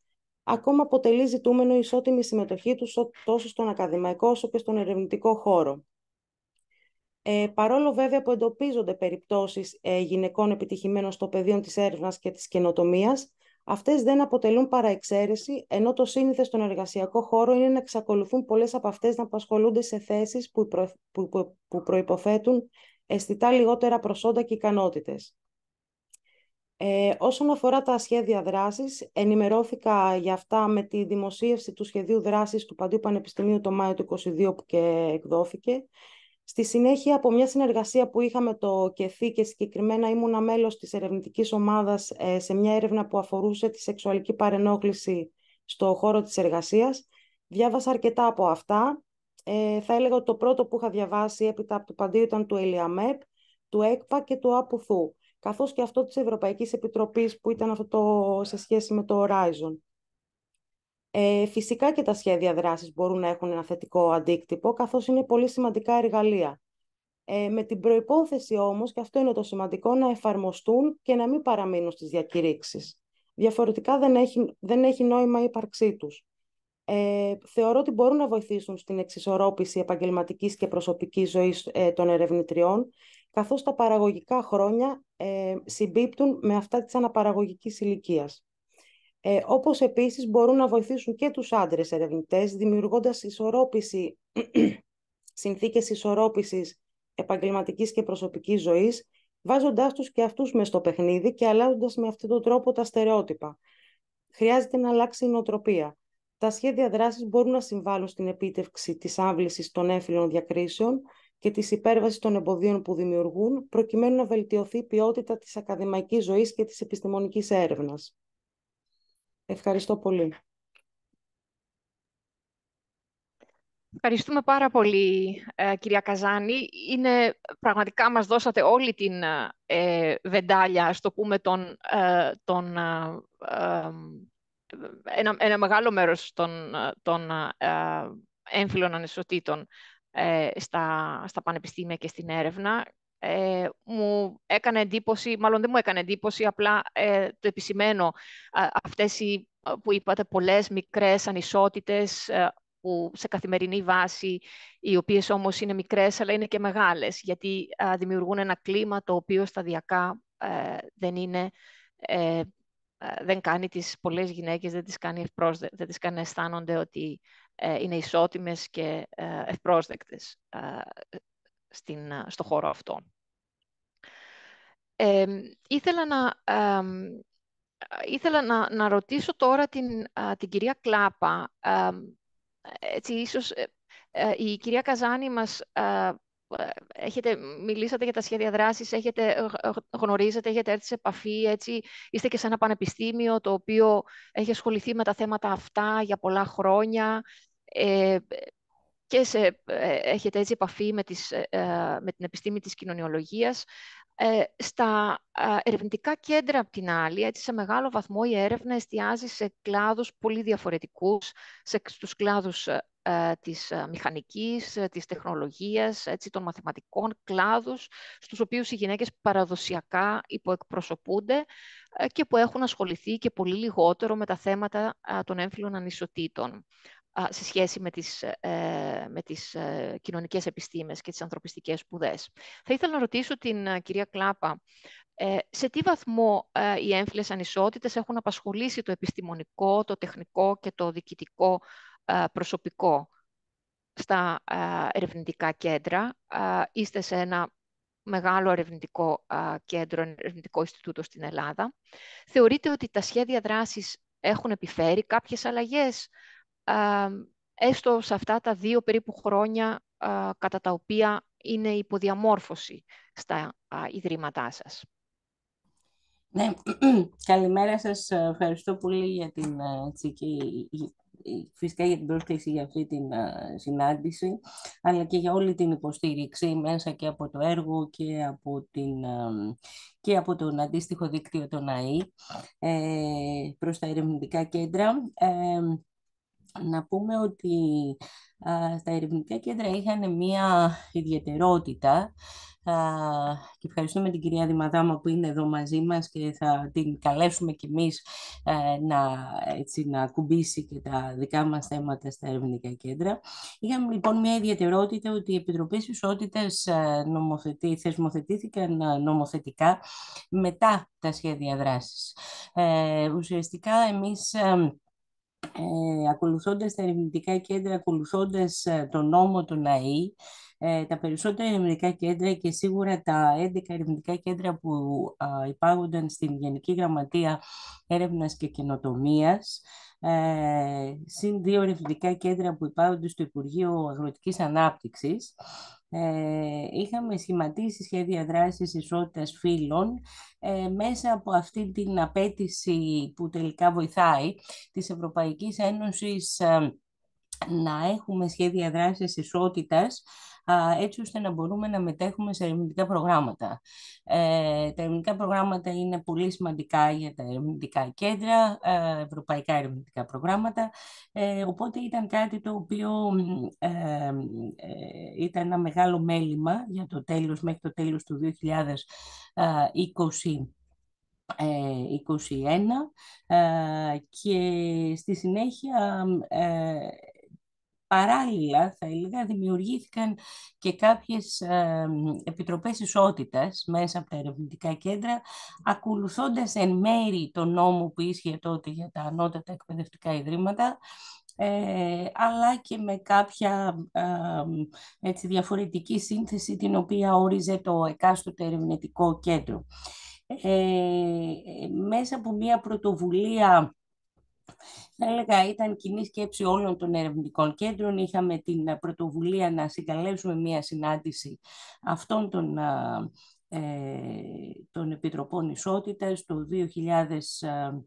ακόμα αποτελεί ζητούμενο η ισότιμη συμμετοχή τους τόσο στον ακαδημαϊκό όσο και στον ερευνητικό χώρο. Ε, παρόλο βέβαια που εντοπίζονται περιπτώσεις ε, γυναικών επιτυχημένων στο πεδίο της έρευνας και της καινοτομίας, αυτές δεν αποτελούν παραεξαίρεση, ενώ το σύνηθες στον εργασιακό χώρο είναι να εξακολουθούν πολλές από αυτές να απασχολούνται σε θέσεις που, προ, που, που, που προϋποθέτουν αισθητά λιγότερα προσόντα και ικανότητες. Ε, όσον αφορά τα σχέδια δράσης, ενημερώθηκα για αυτά με τη δημοσίευση του σχεδίου δράσης του Παντίου Πανεπιστημίου το Μάιο του είκοσι δύο που και εκδόθηκε. Στη συνέχεια, από μια συνεργασία που είχαμε το ΚΕΘΗ και συγκεκριμένα ήμουνα μέλος της ερευνητικής ομάδας ε, σε μια έρευνα που αφορούσε τη σεξουαλική παρενόχληση στο χώρο της εργασίας, διάβασα αρκετά από αυτά. Ε, θα έλεγα ότι το πρώτο που είχα διαβάσει έπειτα από το Παντίου ήταν του ΕΛΙΑΜΕΠ, του ΕΚΠΑ και του ΑΠΟΘΟΥ, καθώς και αυτό της Ευρωπαϊκής Επιτροπής που ήταν αυτό το, σε σχέση με το Horizon. Ε, φυσικά και τα σχέδια δράσης μπορούν να έχουν ένα θετικό αντίκτυπο, καθώς είναι πολύ σημαντικά εργαλεία. Ε, με την προϋπόθεση όμως, και αυτό είναι το σημαντικό, να εφαρμοστούν και να μην παραμείνουν στις διακηρύξεις. Διαφορετικά δεν έχει, δεν έχει νόημα η ύπαρξή τους. Ε, θεωρώ ότι μπορούν να βοηθήσουν στην εξισορρόπηση επαγγελματικής και προσωπικής ζωής ε, των ερευνητριών, καθώς τα παραγωγικά χρόνια ε, συμπίπτουν με αυτά της αναπαραγωγικής ηλικίας. Ε, όπως επίσης μπορούν να βοηθήσουν και τους άντρες ερευνητές, δημιουργώντας ισορρόπηση, συνθήκες ισορρόπησης επαγγελματικής και προσωπικής ζωής, βάζοντάς τους και αυτούς μες στο παιχνίδι και αλλάζοντας με αυτόν τον τρόπο τα στερεότυπα. Χρειάζεται να αλλάξει η νοοτροπία. Τα σχέδια δράσης μπορούν να συμβάλλουν στην επίτευξη της άμβλησης των έμφυλων διακρίσεων και της υπέρβασης των εμποδίων που δημιουργούν, προκειμένου να βελτιωθεί η ποιότητα της ακαδημαϊκής ζωής και της επιστημονικής έρευνας. Ευχαριστώ πολύ.
Ευχαριστούμε πάρα πολύ, ε, κυρία Καζάνη. Είναι, πραγματικά μας δώσατε όλη την ε, βεντάλια, ας το πούμε, τον, ε, τον, ε, ε, ένα, ένα μεγάλο μέρος των, των ε, έμφυλων ανισοτήτων ε, στα, στα πανεπιστήμια και στην έρευνα. Ε, μου έκανε εντύπωση, μάλλον δεν μου έκανε εντύπωση, απλά ε, το επισημαίνω, ε, αυτές οι, που είπατε, πολλές μικρές ανισότητες, ε, που σε καθημερινή βάση, οι οποίες όμως είναι μικρές αλλά είναι και μεγάλες, γιατί α, δημιουργούν ένα κλίμα το οποίο σταδιακά ε, δεν είναι, ε, ε, δεν κάνει τις πολλές γυναίκες, δεν τις κάνει, ευπρόσδε, δεν τις κάνει να αισθάνονται ότι ε, είναι ισότιμες και ε, ευπρόσδεκτες ε, στην, στο χώρο αυτό. Ε, ήθελα να... Ε, ήθελα να, να ρωτήσω τώρα την, α, την κυρία Κλάπα. Ε, Έτσι, ίσως ε, ε, η κυρία Καζάνη μας, ε, ε, έχετε, μιλήσατε για τα σχέδια δράσης, έχετε, ε, γνωρίζετε, έχετε έρθει σε επαφή, έτσι, είστε και σε ένα πανεπιστήμιο το οποίο έχει ασχοληθεί με τα θέματα αυτά για πολλά χρόνια ε, και σε, ε, έχετε έτσι επαφή με, τις, ε, με την επιστήμη της κοινωνιολογίας. Ε, στα ε, ερευνητικά κέντρα, απ' την άλλη, έτσι, σε μεγάλο βαθμό η έρευνα εστιάζει σε κλάδους πολύ διαφορετικούς, σε, στους κλάδους ε, της ε, μηχανικής, ε, της τεχνολογίας, έτσι, των μαθηματικών κλάδους, στους οποίους οι γυναίκες παραδοσιακά υποεκπροσωπούνται ε, και που έχουν ασχοληθεί και πολύ λιγότερο με τα θέματα ε, των έμφυλων ανισοτήτων σε σχέση με τις, ε, με τις ε, κοινωνικές επιστήμες και τις ανθρωπιστικές σπουδές. Θα ήθελα να ρωτήσω την ε, κυρία Κλάπα, ε, σε τι βαθμό ε, οι έμφυλες ανισότητες έχουν απασχολήσει το επιστημονικό, το τεχνικό και το διοικητικό ε, προσωπικό στα ε, ερευνητικά κέντρα. Ε, είστε σε ένα μεγάλο ερευνητικό ε, κέντρο, ερευνητικό Ινστιτούτο στην Ελλάδα. Θεωρείτε ότι τα σχέδια δράσης έχουν επιφέρει κάποιες αλλαγές, Uh, έστω σε αυτά τα δύο περίπου χρόνια uh, κατά τα οποία είναι υποδιαμόρφωση στα uh, ιδρύματά σας?
Ναι, καλημέρα σας. Ευχαριστώ πολύ για την, έτσι, και, φυσικά για την πρόσκληση για αυτή την uh, συνάντηση, αλλά και για όλη την υποστήριξη μέσα και από το έργο και από, την, uh, και από τον αντίστοιχο δίκτυο των ΑΕΗ ε, προς τα ερευνητικά κέντρα. Ε, Να πούμε ότι α, στα ερευνητικά κέντρα είχαν μία ιδιαιτερότητα, και ευχαριστούμε την κυρία Δημαδάμα που είναι εδώ μαζί μας και θα την καλέσουμε κι εμείς να, έτσι, να ακουμπήσει και τα δικά μας θέματα στα ερευνητικά κέντρα. Είχαμε λοιπόν μια ιδιαιτερότητα ότι οι Επιτροπές Ισότητας νομοθετή, θεσμοθετήθηκαν νομοθετικά μετά τα σχέδια δράσης. Ε, ουσιαστικά εμείς Ε, ακολουθώντας τα ερευνητικά κέντρα, ακολουθώντας ε, τον νόμο των ΑΕΗ, ε, τα περισσότερα ερευνητικά κέντρα και σίγουρα τα έντεκα ερευνητικά κέντρα που ε, υπάγονταν στην Γενική Γραμματεία Έρευνας και Καινοτομίας, ε, συν δύο ερευνητικά κέντρα που υπάγονται στο Υπουργείο Αγροτικής Ανάπτυξης, Ε, είχαμε σχηματίσει σχέδια δράσης ισότητας φύλων ε, μέσα από αυτή την απέτηση που τελικά βοηθάει της Ευρωπαϊκής Ένωσης ε, να έχουμε σχέδια δράσης ισότητας έτσι ώστε να μπορούμε να μετέχουμε σε ερευνητικά προγράμματα. Ε, τα ερευνητικά προγράμματα είναι πολύ σημαντικά για τα ερευνητικά κέντρα, ε, ευρωπαϊκά ερευνητικά προγράμματα, ε, οπότε ήταν κάτι το οποίο ε, ε, ήταν ένα μεγάλο μέλημα για το τέλος, μέχρι το τέλος του δύο χιλιάδες είκοσι. είκοσι ένα ε, και στη συνέχεια ε, παράλληλα θα έλεγα δημιουργήθηκαν και κάποιες ε, επιτροπές ισότητας μέσα από τα ερευνητικά κέντρα, ακολουθώντας εν μέρη τον νόμο που ίσχυε τότε για τα ανώτατα εκπαιδευτικά ιδρύματα, ε, αλλά και με κάποια ε, έτσι, διαφορετική σύνθεση την οποία όριζε το εκάστοτε ερευνητικό κέντρο. Ε, μέσα από μια πρωτοβουλία, θα έλεγα ήταν κοινή σκέψη όλων των ερευνητικών κέντρων, είχαμε την πρωτοβουλία να συγκαλέσουμε μια συνάντηση αυτών των, ε, των Επιτροπών Ισότητας το δύο χιλιάδες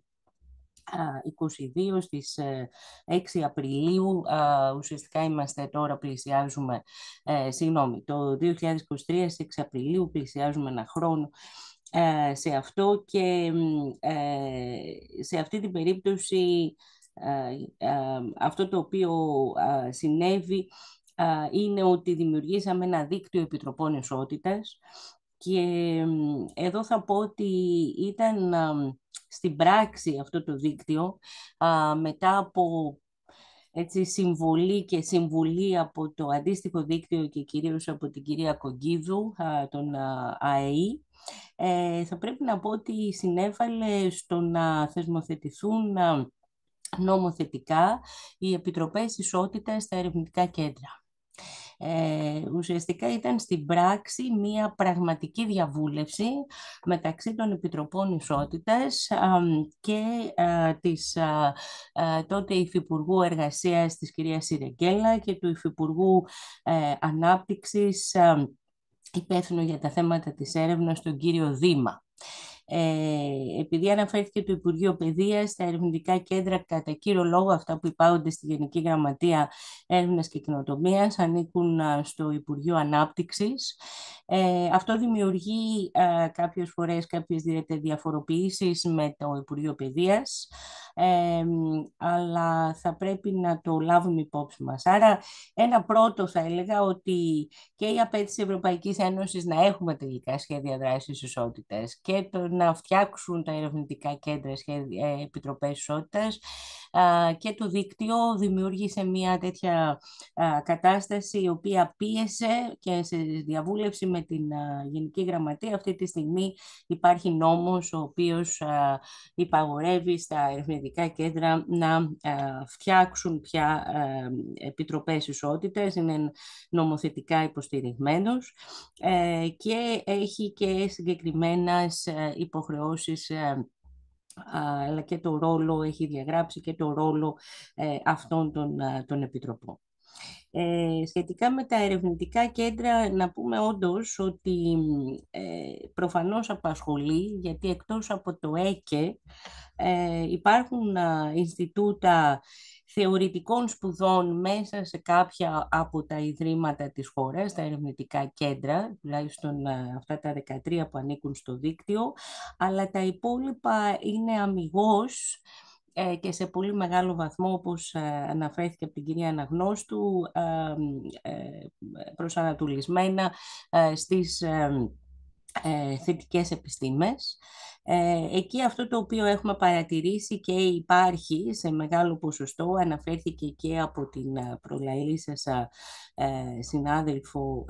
είκοσι δύο στις έξι Απριλίου, ουσιαστικά είμαστε τώρα, πλησιάζουμε, ε, συγγνώμη, το δύο χιλιάδες είκοσι τρία στις έξι Απριλίου πλησιάζουμε ένα χρόνο σε αυτό και σε αυτή την περίπτωση αυτό το οποίο συνέβη είναι ότι δημιουργήσαμε ένα δίκτυο επιτροπών ισότητας και εδώ θα πω ότι ήταν στην πράξη αυτό το δίκτυο μετά από έτσι, συμβολή και συμβουλή από το αντίστοιχο δίκτυο και κυρίως από την κυρία Κογκίδου, τον ΑΕΗ. Ε, θα πρέπει να πω ότι συνέβαλε στο να θεσμοθετηθούν νομοθετικά οι επιτροπές ισότητας στα ερευνητικά κέντρα. Ε, ουσιαστικά ήταν στην πράξη μια πραγματική διαβούλευση μεταξύ των Επιτροπών Ισότητας α, και α, της α, α, τότε Υφυπουργού Εργασίας της κυρίας Σιρεγγέλα και του Υφυπουργού ε, Ανάπτυξης α, υπεύθυνο για τα θέματα της έρευνας, τον κύριο Δήμα. Ε, επειδή αναφέρθηκε το Υπουργείο Παιδείας, τα ερευνητικά κέντρα κατά κύριο λόγο αυτά που υπάγονται στη Γενική Γραμματεία Έρευνας και Καινοτομίας ανήκουν στο Υπουργείο Ανάπτυξης. Ε, αυτό δημιουργεί ε, κάποιες φορές κάποιες διαφοροποιήσεις με το Υπουργείο Παιδείας, ε, αλλά θα πρέπει να το λάβουμε υπόψη μας. Άρα ένα πρώτο θα έλεγα ότι και η απέτηση Ευρωπαϊκής Ένωσης να έχουμε τελικά σχέδια δράσης ισότητας και το να φτιάξουν τα ερευνητικά κέντρα σχέδια, ε, επιτροπές ισότητας α, και το δίκτυο δημιούργησε μια τέτοια α, κατάσταση η οποία πίεσε και σε διαβούλευση με την α, Γενική Γραμματεία αυτή τη στιγμή υπάρχει νόμος ο οποίος α, υπαγορεύει στα ερευνητικά κέντρα να α, φτιάξουν πια α, επιτροπές ισότητας, είναι νομοθετικά υποστηριγμένος ε, και έχει και συγκεκριμένες ε, υποχρεώσεις ε, αλλά και το ρόλο, έχει διαγράψει και το ρόλο ε, αυτών των, των επιτροπών. Ε, σχετικά με τα ερευνητικά κέντρα, να πούμε όντως ότι ε, προφανώς απασχολεί, γιατί εκτός από το ΕΚΕ ε, υπάρχουν ε, Ινστιτούτα θεωρητικών σπουδών μέσα σε κάποια από τα ιδρύματα της χώρας, τα ερευνητικά κέντρα, τουλάχιστον ε, αυτά τα δεκατρία που ανήκουν στο δίκτυο, αλλά τα υπόλοιπα είναι αμιγώς και σε πολύ μεγάλο βαθμό, όπως αναφέρθηκε από την κυρία Αναγνώστου, προσανατολισμένα στις θετικές επιστήμες. Εκεί αυτό το οποίο έχουμε παρατηρήσει και υπάρχει σε μεγάλο ποσοστό, αναφέρθηκε και από την προλαλήσασα συνάδελφο,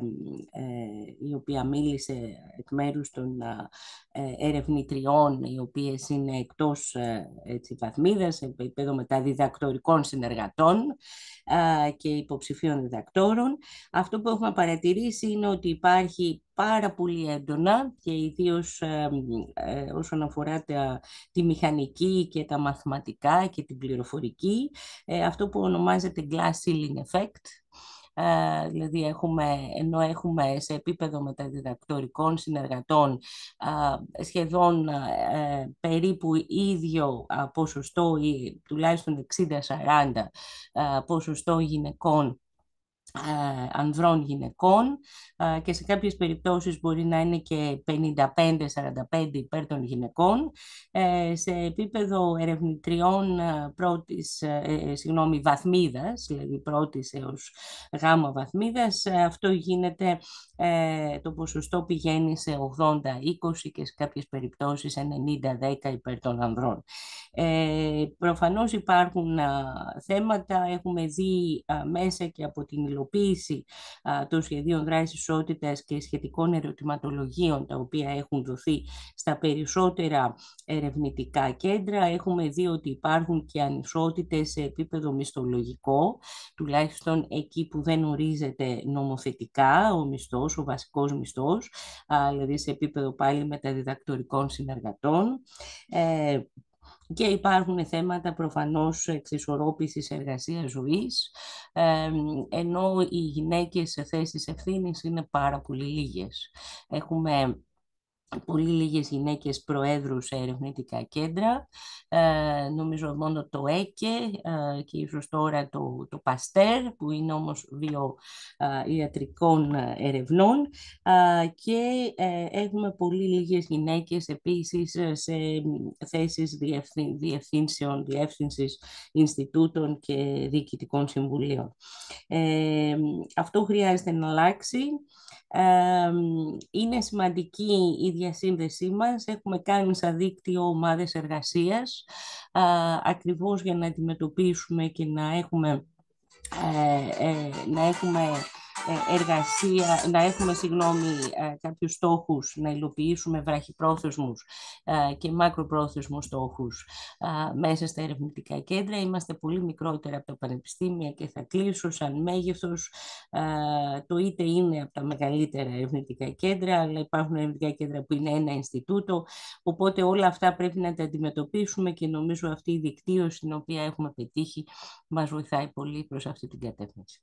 η οποία μίλησε εκ μέρους των ερευνητριών, οι οποίες είναι εκτός έτσι, βαθμίδας, σε επίπεδο μεταδιδακτορικών συνεργατών και υποψηφίων διδακτόρων. Αυτό που έχουμε παρατηρήσει είναι ότι υπάρχει πάρα πολύ έντονα και ιδίως ε, ε, όσον αφορά τα, τη μηχανική και τα μαθηματικά και την πληροφορική, ε, αυτό που ονομάζεται glass ceiling effect. Uh, δηλαδή έχουμε, ενώ έχουμε σε επίπεδο μεταδιδακτορικών συνεργατών uh, σχεδόν uh, περίπου ίδιο uh, ποσοστό ή τουλάχιστον εξήντα σαράντα uh, ποσοστό γυναικών ανδρών γυναικών και σε κάποιες περιπτώσεις μπορεί να είναι και πενήντα πέντε σαράντα πέντε υπέρ των γυναικών. Σε επίπεδο ερευνητριών πρώτης, συγγνώμη, βαθμίδας, δηλαδή πρώτης έως γάμα βαθμίδας, αυτό γίνεται, το ποσοστό πηγαίνει σε ογδόντα είκοσι και σε κάποιες περιπτώσεις ενενήντα δέκα υπέρ των ανδρών. Ε, προφανώς υπάρχουν α, θέματα, έχουμε δει α, μέσα και από την υλοποίηση α, των σχεδίων δράσης ισότητας και σχετικών ερωτηματολογίων τα οποία έχουν δοθεί στα περισσότερα ερευνητικά κέντρα. Έχουμε δει ότι υπάρχουν και ανισότητες σε επίπεδο μισθολογικό, τουλάχιστον εκεί που δεν ορίζεται νομοθετικά ο μισθός, ο βασικός μισθός, α, δηλαδή σε επίπεδο πάλι μεταδιδακτορικών συνεργατών. Ε, Και υπάρχουν θέματα προφανώς εξισορρόπησης εργασίας ζωής, ε, ενώ οι γυναίκες σε θέσεις ευθύνης είναι πάρα πολύ λίγες. Έχουμε πολύ λίγες γυναίκες προέδρους σε ερευνητικά κέντρα, ε, νομίζω μόνο το ΕΚΕ ε, και ίσως τώρα το, το ΠΑΣΤΕΡ, που είναι όμως βιοιατρικών ερευνών, ε, και ε, έχουμε πολύ λίγες γυναίκες επίσης σε θέσεις διευθυν, διευθύνσεων, διεύθυνσης Ινστιτούτων και διοικητικών συμβουλίων. Ε, αυτό χρειάζεται να αλλάξει. Ε, είναι σημαντική η διασύνδεσή μας. Έχουμε κάνει σαν δίκτυο ομάδες εργασίας, α, ακριβώς για να αντιμετωπίσουμε και να έχουμε, ε, ε, να έχουμε εργασία, να έχουμε συγγνώμη, κάποιους στόχους, να υλοποιήσουμε βραχυπρόθεσμους και μακροπρόθεσμους στόχους μέσα στα ερευνητικά κέντρα. Είμαστε πολύ μικρότερα από τα πανεπιστήμια και θα κλείσω σαν μέγεθος. Το ΙΤΕ είναι από τα μεγαλύτερα ερευνητικά κέντρα, αλλά υπάρχουν ερευνητικά κέντρα που είναι ένα Ινστιτούτο, οπότε όλα αυτά πρέπει να τα αντιμετωπίσουμε και νομίζω αυτή η δικτύωση την οποία έχουμε πετύχει μας βοηθάει πολύ προς αυτή την κατεύθυνση.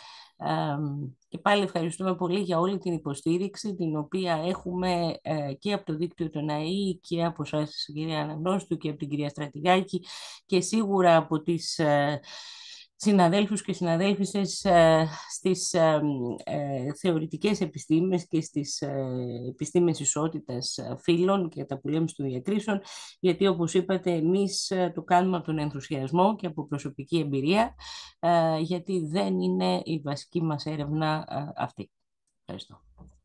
Um, και πάλι ευχαριστούμε πολύ για όλη την υποστήριξη την οποία έχουμε ε, και από το δίκτυο των ΑΕΗ και από εσάς κυρία Αναγνώστου και από την κυρία Στρατηγάκη και σίγουρα από τις ε, συναδέλφους και συναδέλφισες ε, στις ε, ε, θεωρητικές επιστήμες και στις ε, επιστήμες ισότητας φύλων και τα πολέμηση των διακρίσεων, γιατί όπως είπατε εμείς το κάνουμε από τον ενθουσιασμό και από προσωπική εμπειρία, ε, γιατί δεν είναι η βασική μας έρευνα ε, αυτή. Ευχαριστώ.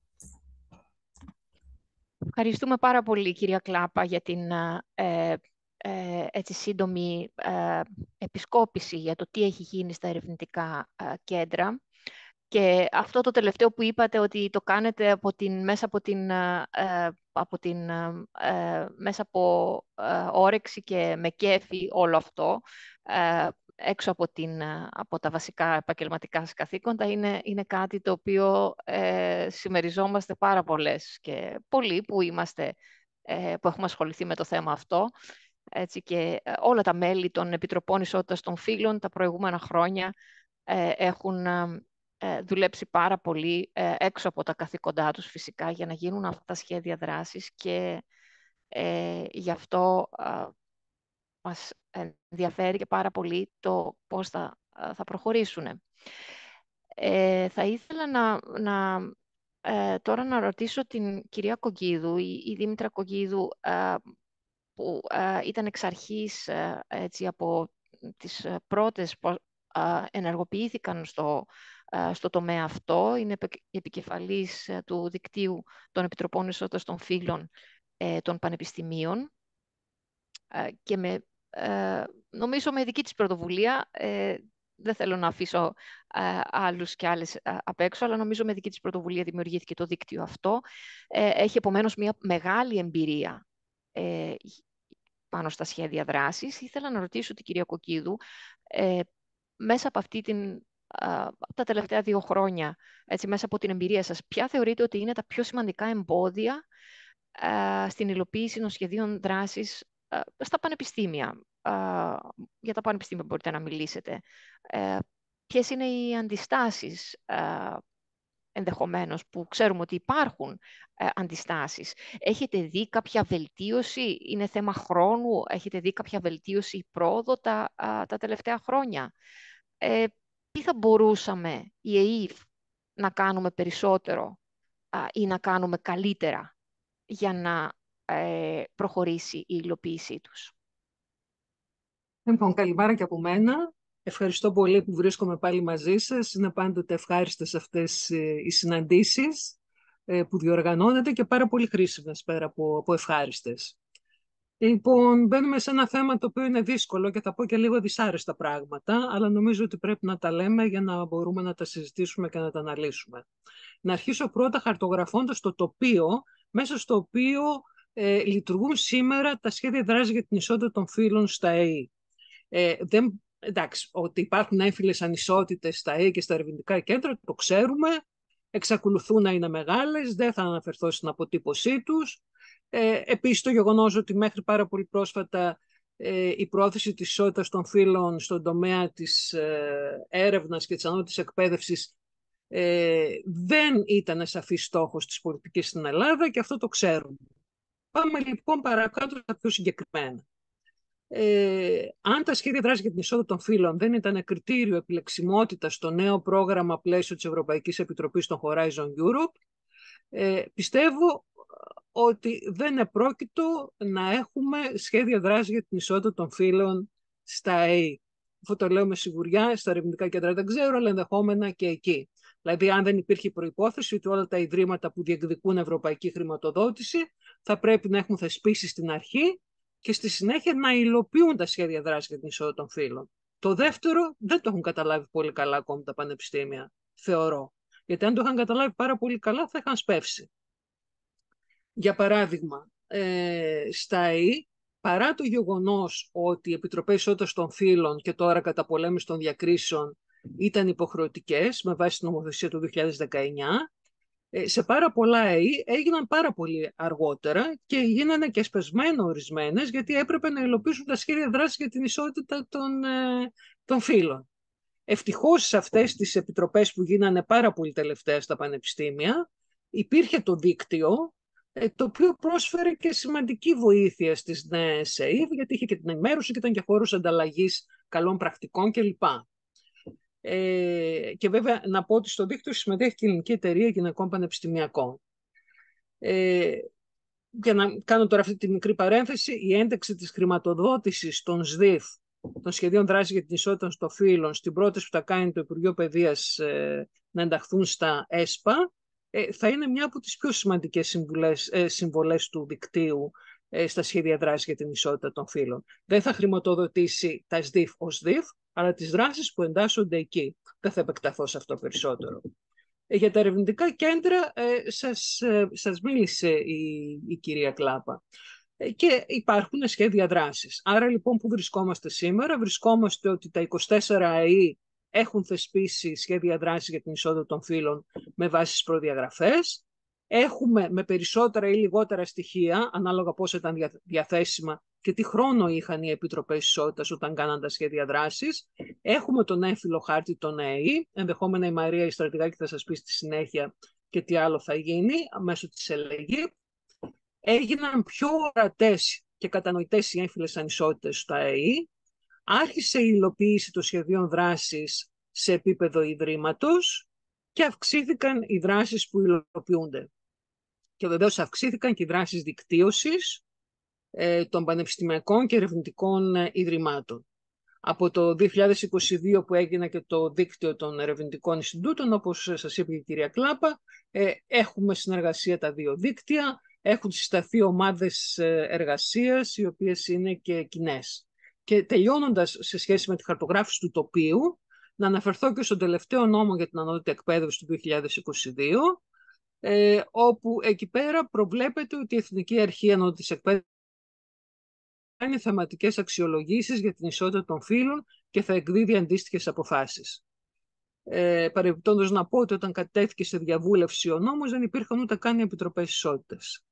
Ευχαριστούμε πάρα πολύ κυρία Κλάπα για την ε, ε, έτσι σύντομη ε, επισκόπηση για το τι έχει γίνει στα ερευνητικά ε, κέντρα. Και αυτό το τελευταίο που είπατε ότι το κάνετε από την, μέσα από την, ε, από την, ε, μέσα από ε, όρεξη και με κέφι όλο αυτό, ε, έξω από, την, από τα βασικά επαγγελματικά σας καθήκοντα, είναι, είναι κάτι το οποίο ε, συμμεριζόμαστε πάρα πολλές και πολλοί που, είμαστε, ε, που έχουμε ασχοληθεί με το θέμα αυτό. Έτσι, και ε, όλα τα μέλη των Επιτροπών Ισότητας των Φύλων τα προηγούμενα χρόνια ε, έχουν ε, δουλέψει πάρα πολύ ε, έξω από τα καθήκοντά τους φυσικά για να γίνουν αυτά τα σχέδια δράσης και ε, γι' αυτό ε, μας ενδιαφέρει και πάρα πολύ το πώς θα, θα προχωρήσουν. Ε, θα ήθελα να, να, ε, τώρα να ρωτήσω την κυρία Κογκίδου, η, η Δήμητρα Κογκίδου, ε, που ε, ήταν εξ αρχής ε, έτσι, από τις ε, πρώτες που ε, ενεργοποιήθηκαν στο, ε, στο τομέα αυτό. Είναι επι- επικεφαλής ε, του δικτύου των Επιτροπών Ισότητας των Φύλων ε, των Πανεπιστημίων ε, και με, ε, νομίζω με δική της πρωτοβουλία, ε, δεν θέλω να αφήσω ε, άλλους και άλλες ε, απ' έξω, αλλά νομίζω με δική της πρωτοβουλία δημιουργήθηκε το δίκτυο αυτό. Ε, έχει επομένως μια μεγάλη εμπειρία ε, πάνω στα σχέδια δράσης. Ήθελα να ρωτήσω την κυρία Κοκκίδου, ε, μέσα από αυτή την, α, από τα τελευταία δύο χρόνια, έτσι, μέσα από την εμπειρία σας, ποια θεωρείτε ότι είναι τα πιο σημαντικά εμπόδια α, στην υλοποίηση των σχεδίων δράσης α, στα πανεπιστήμια? Α, για τα πανεπιστήμια μπορείτε να μιλήσετε. Ε, ποιες είναι οι αντιστάσεις α, ενδεχομένως, που ξέρουμε ότι υπάρχουν ε, αντιστάσεις. Έχετε δει κάποια βελτίωση, είναι θέμα χρόνου, έχετε δει κάποια βελτίωση ή πρόοδο τα, α, τα τελευταία χρόνια? Ε, τι θα μπορούσαμε η ΕΙΦ να κάνουμε περισσότερο α, ή να κάνουμε καλύτερα για να ε, προχωρήσει η υλοποίησή τους?
Λοιπόν, καλημέρα και από μένα. Ευχαριστώ πολύ που βρίσκομαι πάλι μαζί σας. Είναι πάντοτε ευχάριστες αυτές ε, οι συναντήσεις ε, που διοργανώνετε και πάρα πολύ χρήσιμες πέρα από, από ευχάριστες. Λοιπόν, μπαίνουμε σε ένα θέμα το οποίο είναι δύσκολο και θα πω και λίγο δυσάρεστα πράγματα, αλλά νομίζω ότι πρέπει να τα λέμε για να μπορούμε να τα συζητήσουμε και να τα αναλύσουμε. Να αρχίσω πρώτα χαρτογραφώντας το τοπίο, μέσα στο οποίο ε, λειτουργούν σήμερα τα σχέδια δράσης για την ισότητα των φύλων στα ΕΗ. Ε, δεν, εντάξει, ότι υπάρχουν έμφυλες ανισότητες στα ΕΗ και στα ερευνητικά κέντρα, το ξέρουμε, εξακολουθούν να είναι μεγάλες, δεν θα αναφερθώ στην αποτύπωσή τους. Ε, επίσης το γεγονός ότι μέχρι πάρα πολύ πρόσφατα ε, η πρόθεση της ισότητας των φύλων στον τομέα της ε, έρευνας και της ανώτατης εκπαίδευσης ε, δεν ήταν σαφής στόχος της πολιτικής στην Ελλάδα και αυτό το ξέρουμε. Πάμε λοιπόν παρακάτω στα πιο συγκεκριμένα. Ε, αν τα σχέδια δράσης για την ισότητα των φύλων δεν ήταν κριτήριο επιλεξιμότητας στο νέο πρόγραμμα πλαίσιο της Ευρωπαϊκής Επιτροπής των Horizon Europe, ε, πιστεύω ότι δεν επρόκειτο να έχουμε σχέδια δράσης για την ισότητα των φύλων στα ΕΗ. Αυτό το λέω με σιγουριά, στα ερευνητικά κέντρα δεν ξέρω, αλλά ενδεχόμενα και εκεί. Δηλαδή, αν δεν υπήρχε προϋπόθεση ότι όλα τα ιδρύματα που διεκδικούν ευρωπαϊκή χρηματοδότηση θα πρέπει να έχουν θεσπίσει στην αρχή και στη συνέχεια να υλοποιούν τα σχέδια δράσης για την ισότητα των φύλων. Το δεύτερο δεν το έχουν καταλάβει πολύ καλά ακόμη τα πανεπιστήμια, θεωρώ. Γιατί αν το είχαν καταλάβει πάρα πολύ καλά θα είχαν σπεύσει. Για παράδειγμα, ε, στα ΕΗ, παρά το γεγονός ότι οι Επιτροπές Ισότητας των Φύλων και τώρα καταπολέμηση των διακρίσεων ήταν υποχρεωτικές με βάση την νομοθεσία του δύο χιλιάδες δεκαεννιά, σε πάρα πολλά ΕΗ έγιναν πάρα πολύ αργότερα και γίνανε και σπεσμένο ορισμένες, γιατί έπρεπε να υλοποιήσουν τα σχέδια δράσης για την ισότητα των, ε, των φύλων. Ευτυχώς σε αυτές τις επιτροπές που γίνανε πάρα πολύ τελευταία στα πανεπιστήμια υπήρχε το δίκτυο, ε, το οποίο πρόσφερε και σημαντική βοήθεια στις νέες ΕΗ, γιατί είχε και την ενημέρωση και ήταν και χώρος ανταλλαγής καλών πρακτικών κλπ. Ε, και βέβαια να πω ότι στο δίκτυο συμμετέχει και η Ελληνική Εταιρεία Γυναικών Πανεπιστημιακών. Ε, για να κάνω τώρα αυτή τη μικρή παρένθεση, η ένταξη της χρηματοδότησης των ΣΔΙΦ, των Σχεδίων Δράσης για την Ισότητα των Φύλων, στην πρόταση που θα κάνει το Υπουργείο Παιδείας ε, να ενταχθούν στα ΕΣΠΑ, ε, θα είναι μια από τις πιο σημαντικές συμβουλές, ε, συμβολές του δικτύου ε, στα σχέδια δράσης για την ισότητα των φύλων. Δεν θα χρηματοδοτήσει τα ΣΔΙΦ ως ΣΔΙΦ, αλλά τις δράσεις που εντάσσονται εκεί. Δεν θα επεκταθώ σε αυτό περισσότερο. Ε, για τα ερευνητικά κέντρα ε, σας, ε, σας μίλησε η, η κυρία Κλάπα. Ε, και υπάρχουν σχέδια δράσης. Άρα λοιπόν που βρισκόμαστε σήμερα? Βρισκόμαστε ότι τα είκοσι τέσσερα ΕΗ έχουν θεσπίσει σχέδια δράσης για την ισότητα των φύλων με βάση τις προδιαγραφές. Έχουμε με περισσότερα ή λιγότερα στοιχεία, ανάλογα πώς ήταν διαθέσιμα και τι χρόνο είχαν οι Επιτροπές Ισότητας όταν κάναν τα σχέδια δράσης. Έχουμε τον έμφυλο χάρτη των ΕΗ, ενδεχόμενα η Μαρία η Στρατηγάκη θα σας πει στη συνέχεια και τι άλλο θα γίνει μέσω της ελεγγύη. Έγιναν πιο ορατές και κατανοητές οι έμφυλες ανισότητες στα ΕΗ. Άρχισε η υλοποίηση των σχεδίων δράσης σε επίπεδο ιδρύματος και αυξήθηκαν οι δράσεις που υλοποιούνται. Και βεβαίως αυξήθηκαν και οι δράσεις δικτύωσης ε, των πανεπιστημιακών και ερευνητικών ε, ιδρυμάτων. Από το δύο χιλιάδες είκοσι δύο που έγινε και το δίκτυο των ερευνητικών Ινστιτούτων, όπως σας είπε η κυρία Κλάπα, ε, έχουμε συνεργασία τα δύο δίκτυα, έχουν συσταθεί ομάδες εργασίας, οι οποίες είναι και κοινές. Και τελειώνοντας σε σχέση με τη χαρτογράφηση του τοπίου, να αναφερθώ και στον τελευταίο νόμο για την ανώτατη εκπαίδευση του δύο χιλιάδες είκοσι δύο, ε, όπου εκεί πέρα προβλέπεται ότι η Εθνική Αρχή Ανώτατης Εκπαίδευσης κάνει θεματικές αξιολογήσεις για την ισότητα των φύλων και θα εκδίδει αντίστοιχες αποφάσεις. Ε, παρεμπιπτόντως να πω ότι όταν κατέθηκε σε διαβούλευση ο νόμος δεν υπήρχαν ούτε καν οι επιτροπές ισότητας.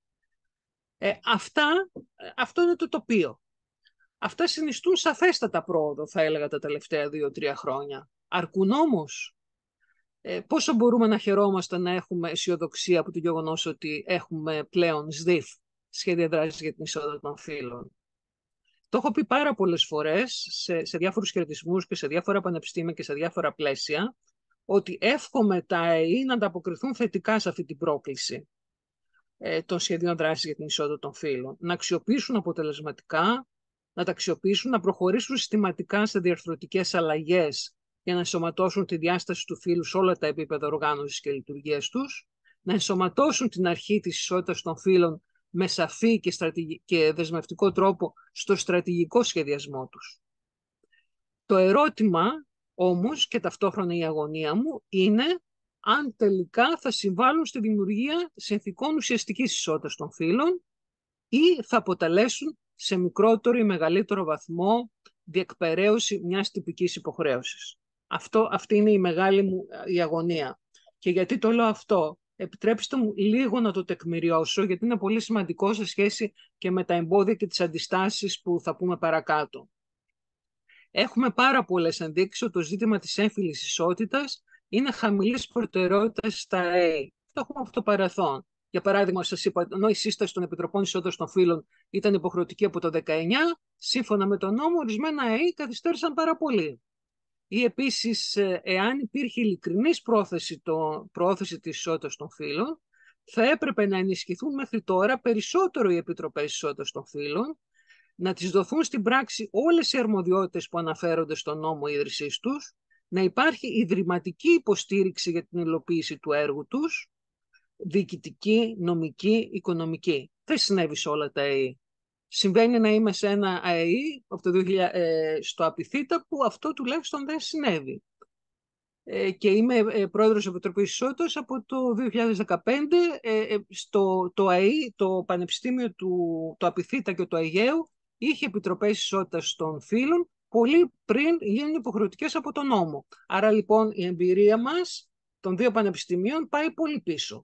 Ε, αυτά, αυτό είναι το τοπίο. Αυτά συνιστούν σαφέστατα πρόοδο, θα έλεγα, τα τελευταία δύο-τρία χρόνια. Αρκούν όμως? Ε, πόσο μπορούμε να χαιρόμαστε να έχουμε αισιοδοξία από το γεγονός ότι έχουμε πλέον ΣΔΙΦ, σχέδια δράσης για την ισότητα των φύλων? Το έχω πει πάρα πολλές φορές σε, σε διάφορους χαιρετισμούς και σε διάφορα πανεπιστήμια και σε διάφορα πλαίσια, ότι εύχομαι τα ΑΕΗ να ανταποκριθούν θετικά σε αυτή την πρόκληση ε, των σχεδίων δράσης για την ισότητα των φύλων. Να αξιοποιήσουν αποτελεσματικά, να τα αξιοποιήσουν, να προχωρήσουν συστηματικά σε διαρθρωτικές αλλαγές για να ενσωματώσουν τη διάσταση του φύλου σε όλα τα επίπεδα οργάνωσης και λειτουργίας τους, να ενσωματώσουν την αρχή της ισότητας των φύλων με σαφή και, στρατηγ... και δεσμευτικό τρόπο στο στρατηγικό σχεδιασμό τους. Το ερώτημα όμως και ταυτόχρονα η αγωνία μου είναι αν τελικά θα συμβάλλουν στη δημιουργία συνθηκών ουσιαστικής ισότητας των φύλων ή θα αποτελέσουν σε μικρότερο ή μεγαλύτερο βαθμό διεκπεραίωση μιας τυπικής υποχρέωσης. Αυτό, αυτή είναι η μεγάλη μου η αγωνία. Και γιατί το λέω αυτό? Επιτρέψτε μου λίγο να το τεκμηριώσω, γιατί είναι πολύ σημαντικό σε σχέση και με τα εμπόδια και τις αντιστάσεις που θα πούμε παρακάτω. Έχουμε πάρα πολλές ενδείξεις ότι το ζήτημα της έμφυλης ισότητας είναι χαμηλής προτεραιότητας στα ΑΕΗ. Το έχουμε αυτό το παρελθόν. Για παράδειγμα, σας είπα, ενώ η σύσταση των Επιτροπών Ισότητας των Φύλων ήταν υποχρεωτική από το δεκαεννιά, σύμφωνα με τον νόμο, ορισμένα ΑΕΗ καθυστέρησαν πάρα πολύ. Ή επίσης, εάν υπήρχε ειλικρινής πρόθεση, το, πρόθεση της ισότητας των φύλων, θα έπρεπε να ενισχυθούν μέχρι τώρα περισσότερο οι Επιτροπές Ισότητας των Φύλων, να τις δοθούν στην πράξη όλες οι αρμοδιότητες που αναφέρονται στον νόμο ίδρυσής τους, να υπάρχει ιδρυματική υποστήριξη για την υλοποίηση του έργου τους, διοικητική, νομική, οικονομική. Δεν συνέβη σε όλα τα ΑΕΗ. Συμβαίνει να είμαι σε ένα ΑΕΗ από το δύο χιλιάδες, ε, στο Απιθύτα που αυτό τουλάχιστον δεν συνέβη. Ε, και είμαι ε, πρόεδρος της Επιτροπής Ισότητας από το δύο χιλιάδες δεκαπέντε ε, ε, στο το ΑΕΗ, το Πανεπιστήμιο του το Απιθύτα και του Αιγαίου είχε επιτροπές ισότητας των φύλων πολύ πριν γίνουν υποχρεωτικές από τον νόμο. Άρα λοιπόν η εμπειρία μας των δύο πανεπιστημίων πάει πολύ πίσω.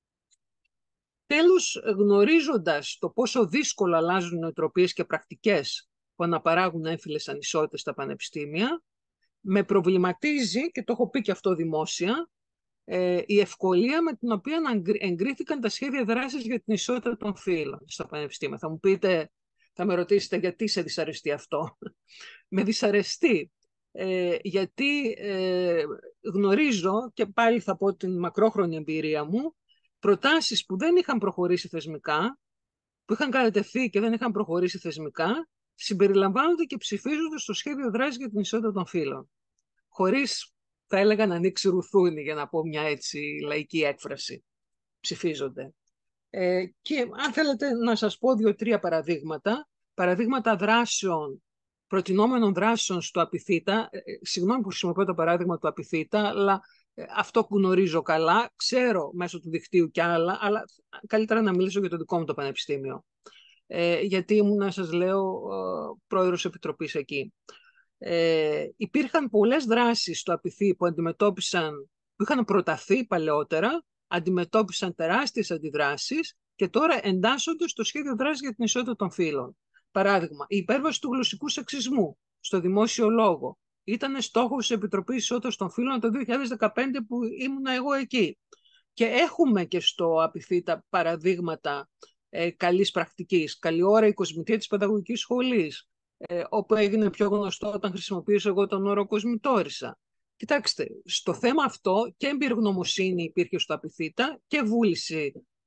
Τέλος, γνωρίζοντας το πόσο δύσκολα αλλάζουν οι νοοτροπίες και πρακτικές που αναπαράγουν έμφυλες ανισότητες στα πανεπιστήμια, με προβληματίζει, και το έχω πει και αυτό δημόσια, ε, η ευκολία με την οποία εγκρίθηκαν τα σχέδια δράσης για την ισότητα των φύλων στα πανεπιστήμια. Θα μου πείτε, θα με ρωτήσετε γιατί σε δυσαρεστεί αυτό. Με δυσαρεστεί, ε, γιατί ε, γνωρίζω, και πάλι θα πω την μακρόχρονη εμπειρία μου, προτάσεις που δεν είχαν προχωρήσει θεσμικά, που είχαν κατατεθεί και δεν είχαν προχωρήσει θεσμικά, συμπεριλαμβάνονται και ψηφίζονται στο σχέδιο δράσης για την ισότητα των φύλων. Χωρίς, θα έλεγα, να ανοίξει ρουθούνη, για να πω μια έτσι λαϊκή έκφραση. Ψηφίζονται. Ε, και αν θέλετε να σας πω δύο-τρία παραδείγματα, παραδείγματα δράσεων, προτινόμενων δράσεων στο Απιθύτα, ε, συγγνώμη που χρησιμοποιώ το παράδειγμα του Απιθύτα, αλλά αυτό που γνωρίζω καλά, ξέρω μέσω του δικτύου κι άλλα, αλλά καλύτερα να μιλήσω για το δικό μου το πανεπιστήμιο. Ε, γιατί ήμουν, να σας λέω, πρόεδρος επιτροπής εκεί. Ε, υπήρχαν πολλές δράσεις στο Απιθύ που αντιμετώπισαν, που είχαν προταθεί παλαιότερα, αντιμετώπισαν τεράστιες αντιδράσεις και τώρα εντάσσονται στο σχέδιο δράσης για την ισότητα των φύλων. Παράδειγμα, η υπέρβαση του γλωσσικού σεξισμού στο δημόσιο λόγο ήταν στόχος της Επιτροπής Ισότητας των Φύλων το δύο χιλιάδες δεκαπέντε που ήμουν εγώ εκεί. Και έχουμε και στο Απιθύτα παραδείγματα ε, καλής πρακτικής. Καλή ώρα η κοσμητεία της παιδαγωγικής σχολής, ε, όπου έγινε πιο γνωστό όταν χρησιμοποίησα εγώ τον όρο κοσμητόρισα. Κοιτάξτε, στο θέμα αυτό και εμπειρογνωμοσύνη υπήρχε στο Απιθύτα και βούληση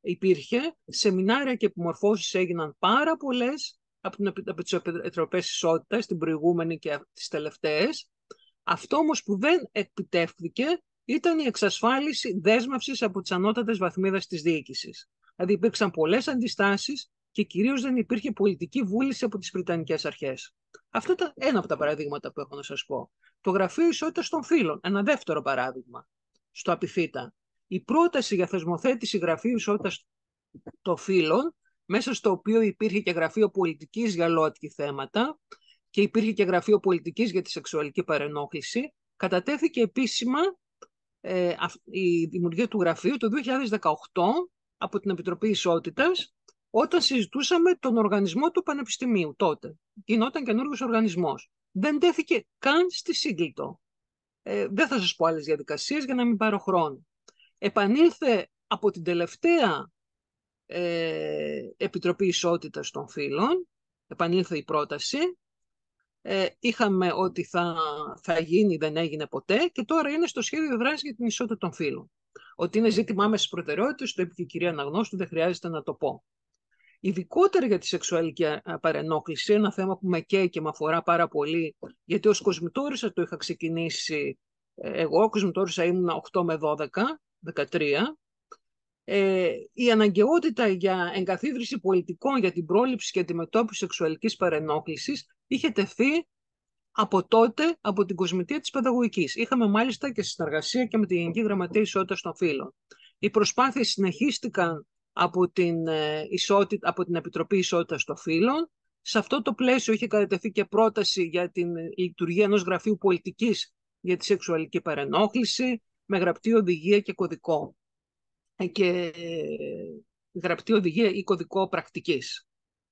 υπήρχε, σεμινάρια και επιμορφώσεις έγιναν πάρα πολλές από, την, από τις Επιτροπές Ισότητας, την προηγούμενη και τις τελευταίες. Αυτό όμως που δεν επιτεύχθηκε ήταν η εξασφάλιση δέσμευσης από τις ανώτατες βαθμίδες της διοίκησης. Δηλαδή υπήρξαν πολλές αντιστάσεις και κυρίως δεν υπήρχε πολιτική βούληση από τις Βρετανικές αρχές. Αυτό ήταν ένα από τα παραδείγματα που έχω να σας πω. Το Γραφείο Ισότητας των Φύλων, ένα δεύτερο παράδειγμα, στο Απιθύτα. Η πρόταση για θεσμοθέτηση Γραφείου Ισότητας των Φύλων, μέσα στο οποίο υπήρχε και Γραφείο Πολιτικής για ΛΟΑΤΚΙ θέματα και υπήρχε και Γραφείο Πολιτικής για τη σεξουαλική παρενόχληση, κατατέθηκε επίσημα ε, η δημιουργία του γραφείου το δύο χιλιάδες δεκαοκτώ από την Επιτροπή Ισότητας, όταν συζητούσαμε τον οργανισμό του Πανεπιστημίου τότε. Γινόταν καινούριος οργανισμός. Δεν τέθηκε καν στη σύγκλιτο. Ε, δεν θα σας πω άλλες διαδικασίες για να μην πάρω χρόνο. Επανήλθε από την τελευταία ε, Επιτροπή Ισότητας των Φύλων, επανήλθε η πρόταση, ε, είχαμε ότι θα, θα γίνει, δεν έγινε ποτέ και τώρα είναι στο σχέδιο δράσης για την ισότητα των φύλων. Ότι είναι ζήτημα άμεσης προτεραιότητας, το είπε και η κυρία Αναγνώστου, δεν χρειάζεται να το πω. Ειδικότερα για τη σεξουαλική παρενόχληση, ένα θέμα που με καίει και με αφορά πάρα πολύ, γιατί ως κοσμητόρισα το είχα ξεκινήσει εγώ, κοσμητόρισα ήμουν οκτώ με δώδεκα, δεκατρία. Ε, η αναγκαιότητα για εγκαθίδρυση πολιτικών για την πρόληψη και αντιμετώπιση σεξουαλικής παρενόχλησης είχε τεθεί από τότε από την Κοσμητεία της Παιδαγωγικής. Είχαμε μάλιστα και συνεργασία και με τη Γενική Γραμματεία Ισότητας των Φύλων. Οι προσπάθειες συνεχίστηκαν από την, ε, ισότητα, από την Επιτροπή Ισότητας των Φύλων. Σε αυτό το πλαίσιο είχε κατατεθεί και πρόταση για την λειτουργία ενός γραφείου πολιτικής για τη σεξουαλική παρενόχληση, με γραπτή οδηγία και κωδικό. Και γραπτή οδηγία ή κωδικό πρακτικής.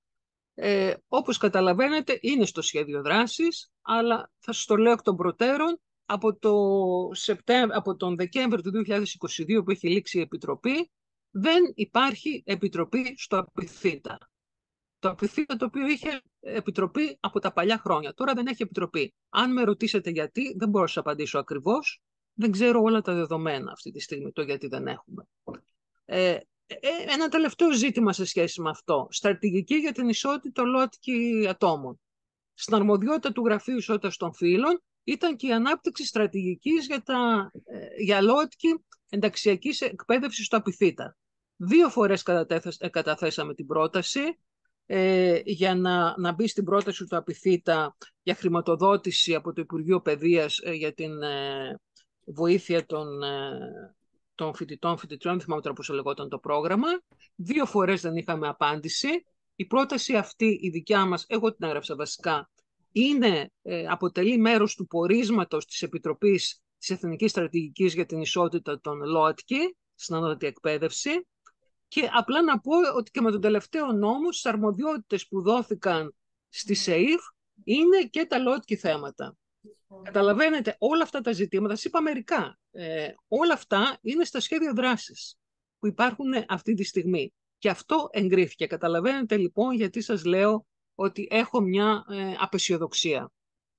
Ε, όπως καταλαβαίνετε, είναι στο σχέδιο δράσης, αλλά θα σας το λέω εκ των προτέρων, από, το Σεπτέμβ... από τον Δεκέμβριο του δύο χιλιάδες είκοσι δύο που έχει λήξει η Επιτροπή, δεν υπάρχει Επιτροπή στο Απιθύτα. Το Απιθύτα το οποίο είχε Επιτροπή από τα παλιά χρόνια. Τώρα δεν έχει Επιτροπή. Αν με ρωτήσετε γιατί, δεν μπορώ να σας απαντήσω ακριβώς. Δεν ξέρω όλα τα δεδομένα αυτή τη στιγμή, το γιατί δεν έχουμε. Ε, ένα τελευταίο ζήτημα σε σχέση με αυτό. Στρατηγική για την ισότητα ΛΟΑΤΚΙ ατόμων. Στην αρμοδιότητα του Γραφείου Ισότητας των Φύλων ήταν και η ανάπτυξη στρατηγικής για, τα, για ΛΟΑΤΚΙ ενταξιακής εκπαίδευσης στο Απιθύτα. Δύο φορές καταθέσαμε την πρόταση ε, για να, να μπει στην πρόταση του Απιθύτα για χρηματοδότηση από το Υπουργείο Παιδείας ε, για την ε, βοήθεια των, ε, των φοιτητών, φοιτητριών, δεν θυμάμαι τώρα πώς λεγόταν το πρόγραμμα. Δύο φορές δεν είχαμε απάντηση. Η πρόταση αυτή, η δικιά μας, εγώ την έγραψα βασικά, είναι, ε, αποτελεί μέρος του πορίσματος της Επιτροπής της Εθνικής Στρατηγικής για την Ισότητα των ΛΟΑΤΚΙ, στην ανώτατη εκπαίδευση. Και απλά να πω ότι και με τον τελευταίο νόμο, στις αρμοδιότητες που δόθηκαν στη ΣΕΙΦ, είναι και τα ΛΟΑΤΚΙ θέματα. Καταλαβαίνετε, όλα αυτά τα ζητήματα, σας είπα μερικά, ε, όλα αυτά είναι στα σχέδια δράσης που υπάρχουν αυτή τη στιγμή. Και αυτό εγκρίθηκε. Καταλαβαίνετε λοιπόν γιατί σας λέω ότι έχω μια ε, απεσιοδοξία.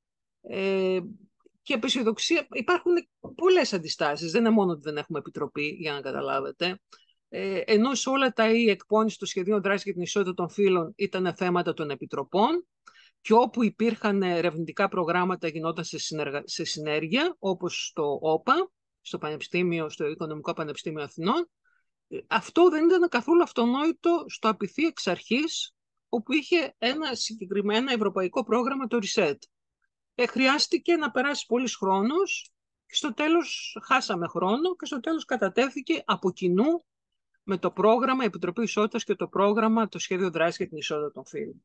Ε, και απεσιοδοξία, υπάρχουν πολλές αντιστάσεις. Δεν είναι μόνο ότι δεν έχουμε επιτροπή, για να καταλάβετε. Ε, ενώ σε όλα τα η εκπόνηση των σχεδίων δράσης για την ισότητα των φύλων ήταν θέματα των επιτροπών, και όπου υπήρχαν ερευνητικά προγράμματα γινόταν σε, συνεργα... σε συνέργεια, όπως στο ΟΠΑ, στο, Πανεπιστήμιο, στο Οικονομικό Πανεπιστήμιο Αθηνών. Αυτό δεν ήταν καθόλου αυτονόητο στο Απιθύ εξ αρχής, όπου είχε ένα συγκεκριμένο ευρωπαϊκό πρόγραμμα, το RESET. Ε, χρειάστηκε να περάσει πολύς χρόνος και στο τέλος χάσαμε χρόνο και στο τέλος κατατέθηκε από κοινού με το πρόγραμμα Επιτροπή Ισότητας και το πρόγραμμα, το σχέδιο δράσης για την ισότητα των φύλων.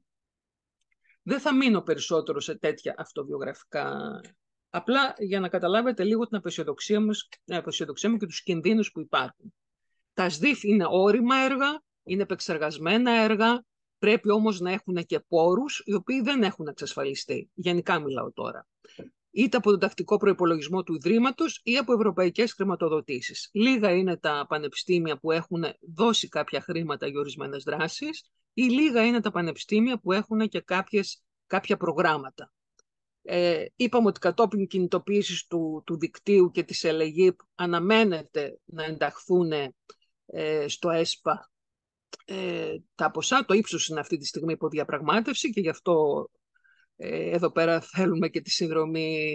Δεν θα μείνω περισσότερο σε τέτοια αυτοβιογραφικά, απλά για να καταλάβετε λίγο την απεσιοδοξία μου, την απεσιοδοξία μου και τους κινδύνους που υπάρχουν. Τα ΣΔΙΦ είναι όριμα έργα, είναι επεξεργασμένα έργα, πρέπει όμως να έχουν και πόρους, οι οποίοι δεν έχουν εξασφαλιστεί. Γενικά μιλάω τώρα. Είτε από τον τακτικό προϋπολογισμό του Ιδρύματος ή από ευρωπαϊκές χρηματοδοτήσεις. Λίγα είναι τα πανεπιστήμια που έχουν δώσει κάποια χρήματα για ορισμένες δράσεις, ή λίγα είναι τα πανεπιστήμια που έχουν και κάποιες, κάποια προγράμματα. Ε, είπαμε ότι κατόπιν κινητοποίησης του, του δικτύου και της ΕΛΕΓΙΠ αναμένεται να ενταχθούν ε, στο ΕΣΠΑ ε, τα ποσά, το ύψος είναι αυτή τη στιγμή υπό διαπραγμάτευση και γι' αυτό ε, εδώ πέρα θέλουμε και τη συνδρομή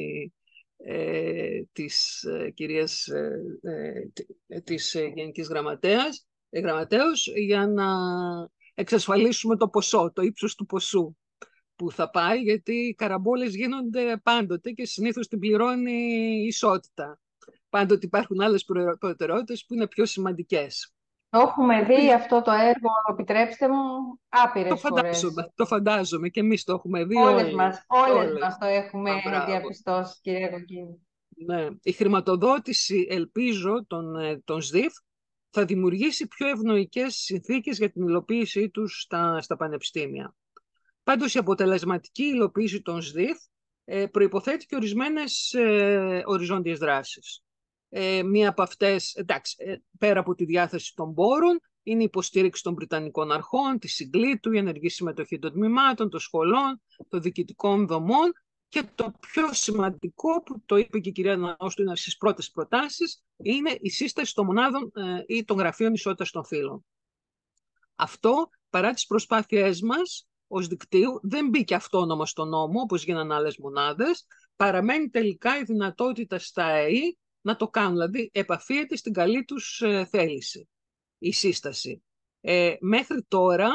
ε, της ε, κυρίας ε, ε, της ε, Γενικής Γραμματέας, ε, Γραμματέως για να εξασφαλίσουμε το ποσό, το ύψος του ποσού που θα πάει, γιατί οι καραμπόλες γίνονται πάντοτε και συνήθως την πληρώνει η ισότητα. Πάντοτε υπάρχουν άλλες προτεραιότητες που είναι πιο σημαντικές.
Το έχουμε δει αυτό το έργο, επιτρέψτε μου, άπειρες
το
φορές.
φαντάζομαι, το φαντάζομαι και εμείς το έχουμε δει
Όλες
όλοι.
μας, όλες
όλες.
μας το έχουμε
Α,
διαπιστώσει, κυρία Κοκκίνη.
Ναι. Η χρηματοδότηση, ελπίζω, των, των ΣΔΙΦ θα δημιουργήσει πιο ευνοϊκές συνθήκες για την υλοποίησή τους στα, στα πανεπιστήμια. Πάντως η αποτελεσματική υλοποίηση των ΣΔΙΦ ε, προϋποθέτει και ορισμένες ε, οριζόντιες δράσεις. Ε, μία από αυτές, εντάξει, ε, πέρα από τη διάθεση των πόρων, είναι η υποστήριξη των Βρετανικών αρχών, τη συγκλήτου, η ενεργή συμμετοχή των τμήματων, των σχολών, των διοικητικών δομών και το πιο σημαντικό που το είπε και η κυρία Ναόστου στις πρώτες προτάσεις είναι η σύσταση των μονάδων ε, ή των γραφείων ισότητας των φύλων. Αυτό, παρά τις προσπάθειές μας ως δικτύου, δεν μπήκε αυτόνομα στο νόμο, όπως γίναν άλλες μονάδες, παραμένει τελικά η δυνατότητα στα ΕΕ να το κάνουν, δηλαδή επαφίεται στην καλή τους ε, θέληση, η σύσταση. Ε, μέχρι τώρα,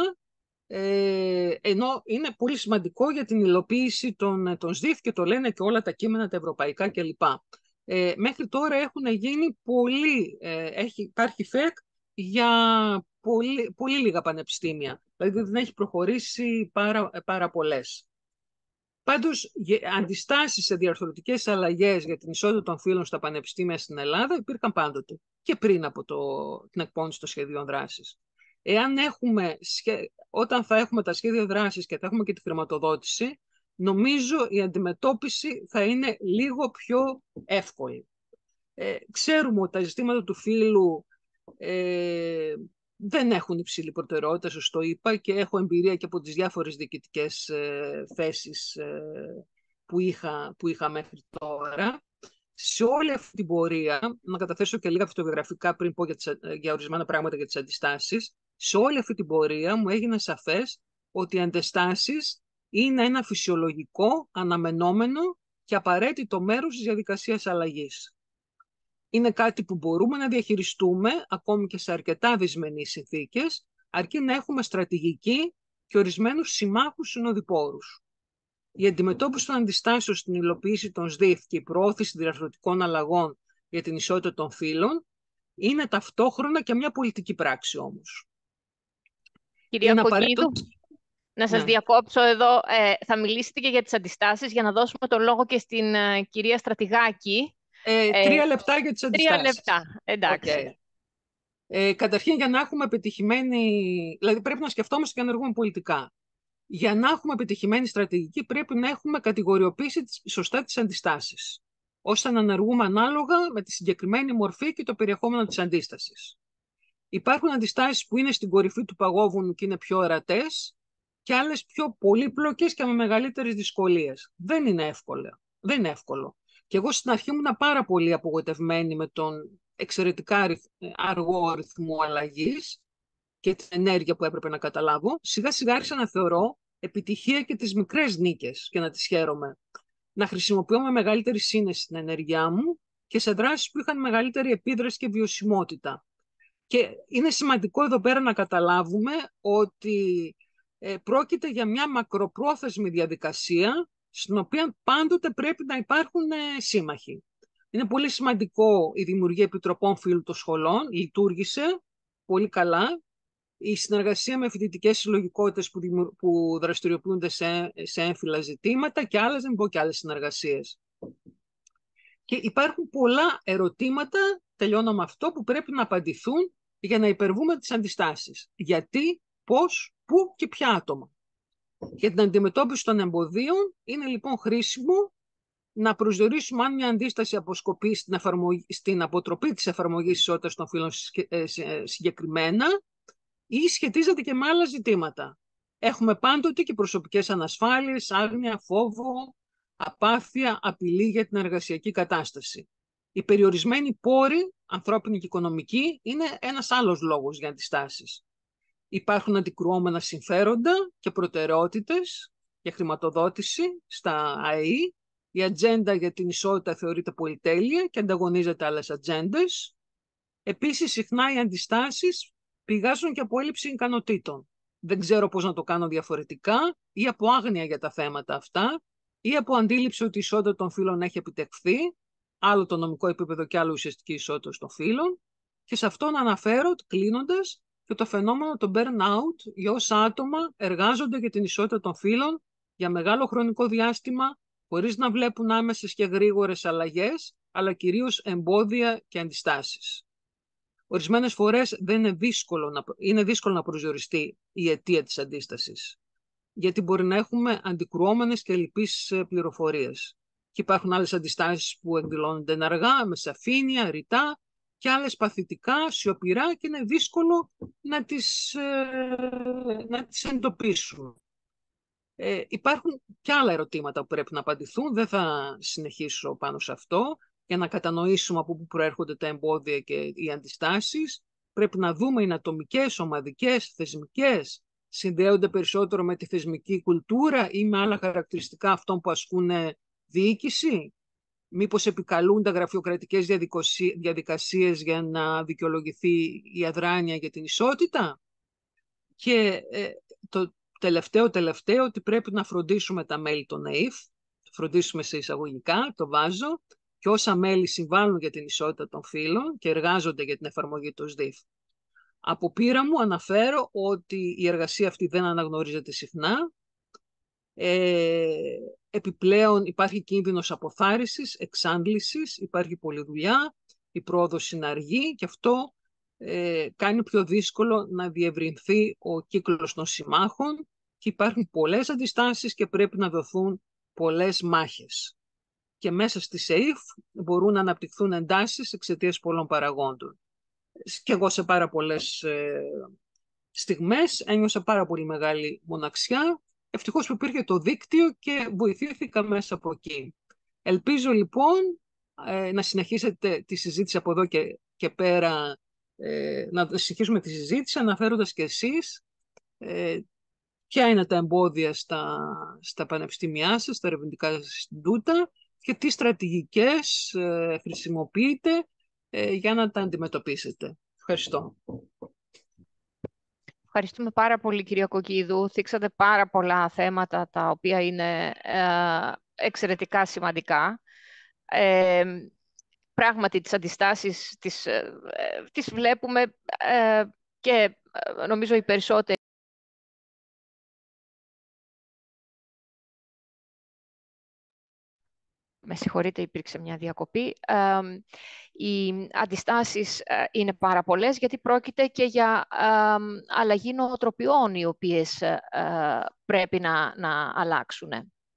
ε, ενώ είναι πολύ σημαντικό για την υλοποίηση των, των ΣΔΙΦ και το λένε και όλα τα κείμενα τα ευρωπαϊκά κλπ. Ε, μέχρι τώρα έχουν γίνει πολύ, ε, έχει, υπάρχει ΦΕΚ για πολύ, πολύ λίγα πανεπιστήμια, δηλαδή δεν έχει προχωρήσει πάρα, πάρα πολλές. Πάντως, αντιστάσεις σε διαρθρωτικές αλλαγές για την ισότητα των φύλων στα πανεπιστήμια στην Ελλάδα υπήρχαν πάντοτε και πριν από το, την εκπόνηση των σχεδίων δράσης. Εάν έχουμε, όταν θα έχουμε τα σχέδια δράσης και θα έχουμε και τη χρηματοδότηση, νομίζω η αντιμετώπιση θα είναι λίγο πιο εύκολη. Ε, ξέρουμε ότι τα ζητήματα του φύλου ε, δεν έχουν υψηλή προτεραιότητα, σας το είπα, και έχω εμπειρία και από τις διάφορες διοικητικές ε, θέσεις ε, που, είχα, που είχα μέχρι τώρα. Σε όλη αυτή την πορεία, να καταθέσω και λίγα φωτογραφικά πριν πω για, τις, για ορισμένα πράγματα για τις αντιστάσεις, σε όλη αυτή την πορεία μου έγινε σαφές ότι οι αντιστάσεις είναι ένα φυσιολογικό, αναμενόμενο και απαραίτητο μέρος της διαδικασίας αλλαγής. Είναι κάτι που μπορούμε να διαχειριστούμε ακόμη και σε αρκετά δυσμενείς συνθήκες, αρκεί να έχουμε στρατηγική και ορισμένους συμμάχους συνοδοιπόρους. Η αντιμετώπιση των αντιστάσεων στην υλοποίηση των ΣΔΙΦ και η προώθηση διαρθρωτικών αλλαγών για την ισότητα των φύλων είναι ταυτόχρονα και μια πολιτική πράξη όμως.
Κυρία Κοκκίδου,
απαραίτητο...
να σας ναι. διακόψω εδώ. Ε, θα μιλήσετε και για τις αντιστάσεις για να δώσουμε το λόγο και στην ε, κυρία Στρατηγάκη.
Ε, ε, τρία λεπτά για τις αντιστάσεις.
Τρία λεπτά, εντάξει.
Okay. Ε, καταρχήν, για να έχουμε πετυχημένη... Δηλαδή, πρέπει να σκεφτόμαστε και να ενεργούμε πολιτικά. Για να έχουμε πετυχημένη στρατηγική, πρέπει να έχουμε κατηγοριοποιήσει σωστά τις αντιστάσεις, ώστε να ενεργούμε ανάλογα με τη συγκεκριμένη μορφή και το περιεχόμενο της αντίστασης. Υπάρχουν αντιστάσεις που είναι στην κορυφή του παγόβουνου και είναι πιο ορατές, και άλλες πιο πολύπλοκες και με μεγαλύτερες δυσκολίες. Δεν είναι εύκολο. Δεν είναι εύκολο. Και εγώ στην αρχή ήμουν πάρα πολύ απογοητευμένη με τον εξαιρετικά αργό ρυθμό αλλαγής και την ενέργεια που έπρεπε να καταλάβω. Σιγά σιγά άρχισα να θεωρώ επιτυχία και τις μικρές νίκες και να τις χαίρομαι. Να χρησιμοποιώ με μεγαλύτερη σύνεση την ενέργειά μου και σε δράσεις που είχαν μεγαλύτερη επίδραση και βιωσιμότητα. Και είναι σημαντικό εδώ πέρα να καταλάβουμε ότι ε, πρόκειται για μια μακροπρόθεσμη διαδικασία στην οποία πάντοτε πρέπει να υπάρχουν ε, σύμμαχοι. Είναι πολύ σημαντικό η δημιουργία επιτροπών φύλου των σχολών, λειτουργήσε πολύ καλά. Η συνεργασία με φοιτητικές συλλογικότητες που, δημιου... που δραστηριοποιούνται σε, σε έμφυλα ζητήματα και άλλες, δεν πω και άλλες συνεργασίες. Και υπάρχουν πολλά ερωτήματα, τελειώνω με αυτό, που πρέπει να απαντηθούν για να υπερβούμε τις αντιστάσεις. Γιατί, πώς, πού και ποια άτομα. Για την αντιμετώπιση των εμποδίων είναι λοιπόν χρήσιμο να προσδιορίσουμε αν μια αντίσταση αποσκοπεί στην, εφαρμογή, στην αποτροπή της εφαρμογής ισότητας των φύλων συγκεκριμένα ή σχετίζεται και με άλλα ζητήματα. Έχουμε πάντοτε και προσωπικές ανασφάλειες, άγνοια, φόβο, απάθεια, απειλή για την εργασιακή κατάσταση. Οι περιορισμένοι πόροι, ανθρώπινοι και οικονομικοί, είναι ένας άλλος λόγος για αντιστάσεις. υπάρχουν αντικρουόμενα συμφέροντα και προτεραιότητες για χρηματοδότηση στα ΑΕΗ. Η ατζέντα για την ισότητα θεωρείται πολυτέλεια και ανταγωνίζεται άλλες ατζέντες. Επίσης, συχνά οι αντιστάσεις πηγάζουν και από έλλειψη ικανοτήτων. Δεν ξέρω πώς να το κάνω διαφορετικά, ή από άγνοια για τα θέματα αυτά, ή από αντίληψη ότι η ισότητα των φύλων έχει επιτευχθεί, άλλο το νομικό επίπεδο και άλλο ουσιαστική ισότητα των φύλων. Και σε αυτό να αναφέρω, κλείνοντας, και το φαινόμενο το burnout για όσα άτομα εργάζονται για την ισότητα των φύλων για μεγάλο χρονικό διάστημα, χωρίς να βλέπουν άμεσες και γρήγορες αλλαγές, αλλά κυρίως εμπόδια και αντιστάσεις. Ορισμένες φορές δεν είναι δύσκολο να, είναι δύσκολο να προσδιοριστεί η αιτία της αντίστασης, γιατί μπορεί να έχουμε αντικρουόμενες και λυπείς πληροφορίες. Και υπάρχουν άλλες αντιστάσεις που εκδηλώνονται εναργά, με σαφήνεια, ρητά, και άλλες παθητικά, σιωπηρά, και είναι δύσκολο να τις, ε, να τις εντοπίσουμε. Ε, υπάρχουν και άλλα ερωτήματα που πρέπει να απαντηθούν, δεν θα συνεχίσω πάνω σε αυτό. Για να κατανοήσουμε από πού προέρχονται τα εμπόδια και οι αντιστάσεις, πρέπει να δούμε είναι ατομικές, ομαδικές, θεσμικές, συνδέονται περισσότερο με τη θεσμική κουλτούρα ή με άλλα χαρακτηριστικά αυτών που ασκούν διοίκηση. Μήπως επικαλούν τα γραφειοκρατικές διαδικασίες για να δικαιολογηθεί η αδράνεια για την ισότητα. Και ε, το τελευταίο τελευταίο ότι πρέπει να φροντίσουμε τα μέλη των ΕΙΦ, φροντίσουμε σε εισαγωγικά, το βάζω, και όσα μέλη συμβάλλουν για την ισότητα των φύλων και εργάζονται για την εφαρμογή του ΣΔΙΦ. Από πείρα μου αναφέρω ότι η εργασία αυτή δεν αναγνωρίζεται συχνά. Ε, επιπλέον υπάρχει κίνδυνος αποθάρρυσης, εξάντλησης, υπάρχει πολλή δουλειά, η πρόοδος είναι αργή και αυτό ε, κάνει πιο δύσκολο να διευρυνθεί ο κύκλος των συμμάχων και υπάρχουν πολλές αντιστάσεις και πρέπει να δοθούν πολλές μάχες. Και μέσα στη ΕΙΦ μπορούν να αναπτυχθούν εντάσεις εξαιτίας πολλών παραγόντων. Και εγώ σε πάρα πολλές ε, στιγμές ένιωσα πάρα πολύ μεγάλη μοναξιά. Ευτυχώς που υπήρχε το δίκτυο και βοηθήθηκα μέσα από εκεί. Ελπίζω λοιπόν ε, να συνεχίσετε τη συζήτηση από εδώ και, και πέρα, ε, να συνεχίσουμε τη συζήτηση αναφέροντας και εσείς ε, ποια είναι τα εμπόδια στα, στα πανεπιστήμια σας, στα ερευνητικά Ινστιτούτα και τι στρατηγικές ε, χρησιμοποιείτε ε, για να τα αντιμετωπίσετε. Ευχαριστώ.
Ευχαριστούμε πάρα πολύ, κυρία Κοκκίδου. Θίξατε πάρα πολλά θέματα τα οποία είναι ε, εξαιρετικά σημαντικά. Ε, πράγματι, τις αντιστάσεις τις, ε, τις βλέπουμε ε, και ε, νομίζω οι περισσότεροι Με συγχωρείτε, υπήρξε μια διακοπή. Ε, οι αντιστάσεις ε, είναι πάρα πολλές, γιατί πρόκειται και για ε, αλλαγή νοοτροπιών, οι οποίες ε, πρέπει να, να αλλάξουν.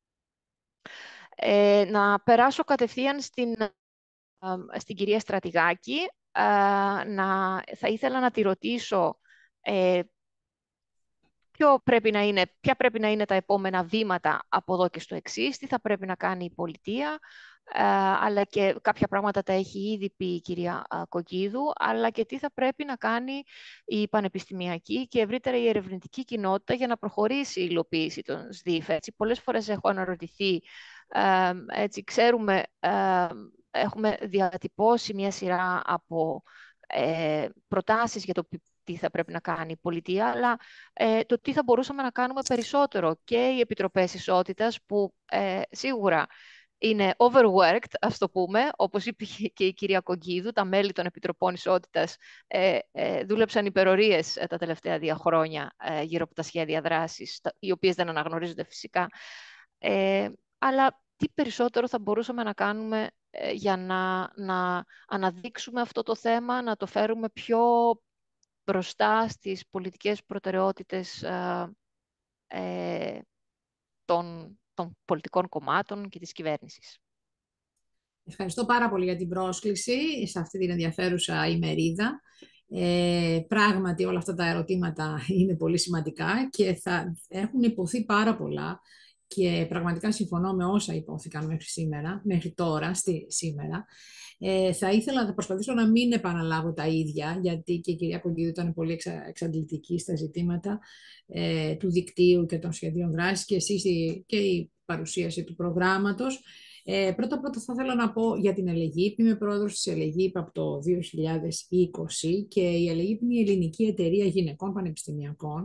Ε, να περάσω κατευθείαν στην, ε, στην κυρία Στρατηγάκη. Ε, να, θα ήθελα να τη ρωτήσω ε, ποιο πρέπει να είναι, ποια πρέπει να είναι τα επόμενα βήματα από εδώ και στο εξής, τι θα πρέπει να κάνει η πολιτεία, ε, αλλά και κάποια πράγματα τα έχει ήδη πει η κυρία Κοκκίδου, αλλά και τι θα πρέπει να κάνει η πανεπιστημιακή και ευρύτερα η ερευνητική κοινότητα για να προχωρήσει η υλοποίηση των ΣΔΙΦ. Έτσι, πολλές φορές έχω αναρωτηθεί, ε, έτσι, ξέρουμε, ε, έχουμε διατυπώσει μια σειρά από ε, προτάσεις για το τι θα πρέπει να κάνει η πολιτεία, αλλά ε, το τι θα μπορούσαμε να κάνουμε περισσότερο. Και οι επιτροπές ισότητας που ε, σίγουρα είναι overworked, ας το πούμε, όπως είπε και η κυρία Κοκκίδου, τα μέλη των επιτροπών ισότητας ε, ε, δούλεψαν υπερορίες ε, τα τελευταία δύο χρόνια ε, γύρω από τα σχέδια δράσης, τα, οι οποίες δεν αναγνωρίζονται φυσικά. Ε, αλλά τι περισσότερο θα μπορούσαμε να κάνουμε ε, για να, να αναδείξουμε αυτό το θέμα, να το φέρουμε πιο μπροστά στις πολιτικές προτεραιότητες ε, ε, των, των πολιτικών κομμάτων και της κυβέρνησης.
Ευχαριστώ πάρα πολύ για την πρόσκληση σε αυτή την ενδιαφέρουσα ημερίδα. Ε, πράγματι όλα αυτά τα ερωτήματα είναι πολύ σημαντικά και θα έχουν υποθεί πάρα πολλά και πραγματικά συμφωνώ με όσα υπόθηκαν μέχρι σήμερα, μέχρι τώρα, στη, σήμερα. Ε, θα ήθελα να προσπαθήσω να μην επαναλάβω τα ίδια, γιατί και η κυρία Κογκίδου ήταν πολύ εξα, εξαντλητική στα ζητήματα ε, του δικτύου και των σχεδίων δράσης και εσείς και η παρουσίαση του προγράμματος. Ε, πρώτα πρώτα θα ήθελα να πω για την ΕΛΕΓΙΠ. Είμαι πρόεδρος της ΕΛΕΓΙΠ από το δύο χιλιάδες είκοσι και η ΕΛΕΓΙΠ είναι η Ελληνική Εταιρεία Γυναικών Πανεπιστημιακών,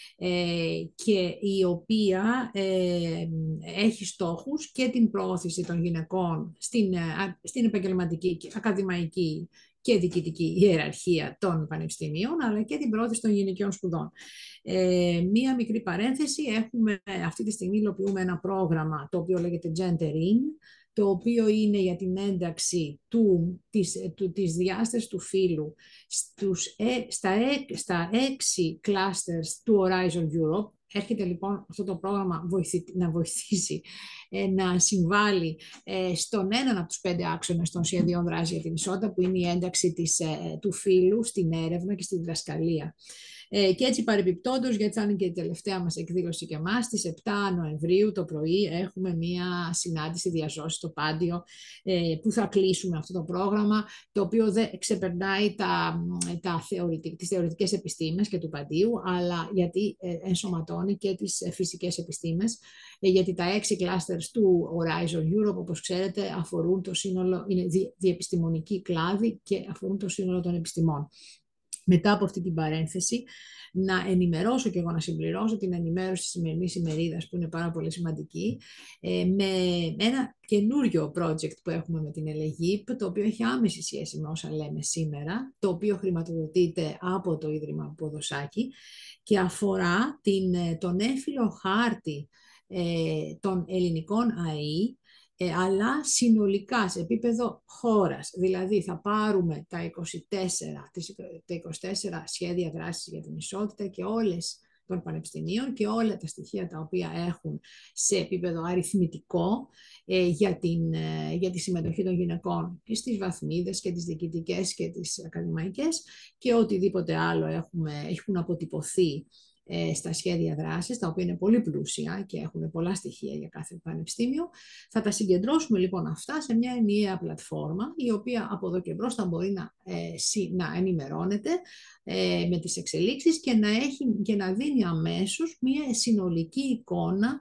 ε, και η οποία ε, έχει στόχους και την προώθηση των γυναικών στην, στην επαγγελματική, ακαδημαϊκή και διοικητική ιεραρχία των πανεπιστημίων, αλλά και την προώθηση των γυναικείων σπουδών. Ε, μία μικρή παρένθεση, έχουμε αυτή τη στιγμή υλοποιούμε ένα πρόγραμμα το οποίο λέγεται Gender-In, το οποίο είναι για την ένταξη του, της, του, της διάστασης του φύλου στους, ε, στα, ε, στα έξι clusters του Horizon Europe. Έρχεται λοιπόν αυτό το πρόγραμμα βοηθη, να βοηθήσει, ε, να συμβάλλει ε, στον έναν από τους πέντε άξονες των σχεδίων δράσης για την ισότητα, που είναι η ένταξη της, ε, του φύλου στην έρευνα και στη διδασκαλία. Ε, και έτσι παρεμπιπτόντως, γιατί θα είναι και η τελευταία μας εκδήλωση και εμάς, στις επτά Νοεμβρίου το πρωί έχουμε μία συνάντηση διαζώσης στο Πάντιο, ε, που θα κλείσουμε αυτό το πρόγραμμα, το οποίο δεν ξεπερνάει τα, τα θεωρητικ, τις θεωρητικές επιστήμες και του Παντίου, αλλά γιατί ε, ενσωματώνει και τις φυσικές επιστήμες, ε, γιατί τα έξι clusters του Horizon Europe, όπως ξέρετε, αφορούν το σύνολο, είναι δι, διεπιστημονική κλάδη και αφορούν το σύνολο των επιστημών. Μετά από αυτή την παρένθεση, να ενημερώσω και εγώ να συμπληρώσω την ενημέρωση της σημερινής ημερίδας, που είναι πάρα πολύ σημαντική, με ένα καινούριο project που έχουμε με την ΕΛΕΓΙΠ, το οποίο έχει άμεση σχέση με όσα λέμε σήμερα, το οποίο χρηματοδοτείται από το Ίδρυμα Ποδοσάκη και αφορά την, τον έμφυλο χάρτη ε, των ελληνικών ΑΕΗ, Ε, αλλά συνολικά σε επίπεδο χώρας. Δηλαδή θα πάρουμε τα είκοσι τέσσερα, τα είκοσι τέσσερα σχέδια δράσης για την ισότητα και όλες των πανεπιστημίων και όλα τα στοιχεία τα οποία έχουν σε επίπεδο αριθμητικό ε, για, την, ε, για τη συμμετοχή των γυναικών και στις βαθμίδες και τις διοικητικές και τις ακαδημαϊκές και οτιδήποτε άλλο έχουμε, έχουν αποτυπωθεί στα σχέδια δράσης, τα οποία είναι πολύ πλούσια και έχουν πολλά στοιχεία για κάθε πανεπιστήμιο. Θα τα συγκεντρώσουμε λοιπόν αυτά σε μια ενιαία πλατφόρμα, η οποία από εδώ και μπρος θα μπορεί να, ε, να ενημερώνεται ε, με τις εξελίξεις και να, έχει, και να δίνει αμέσως μια συνολική εικόνα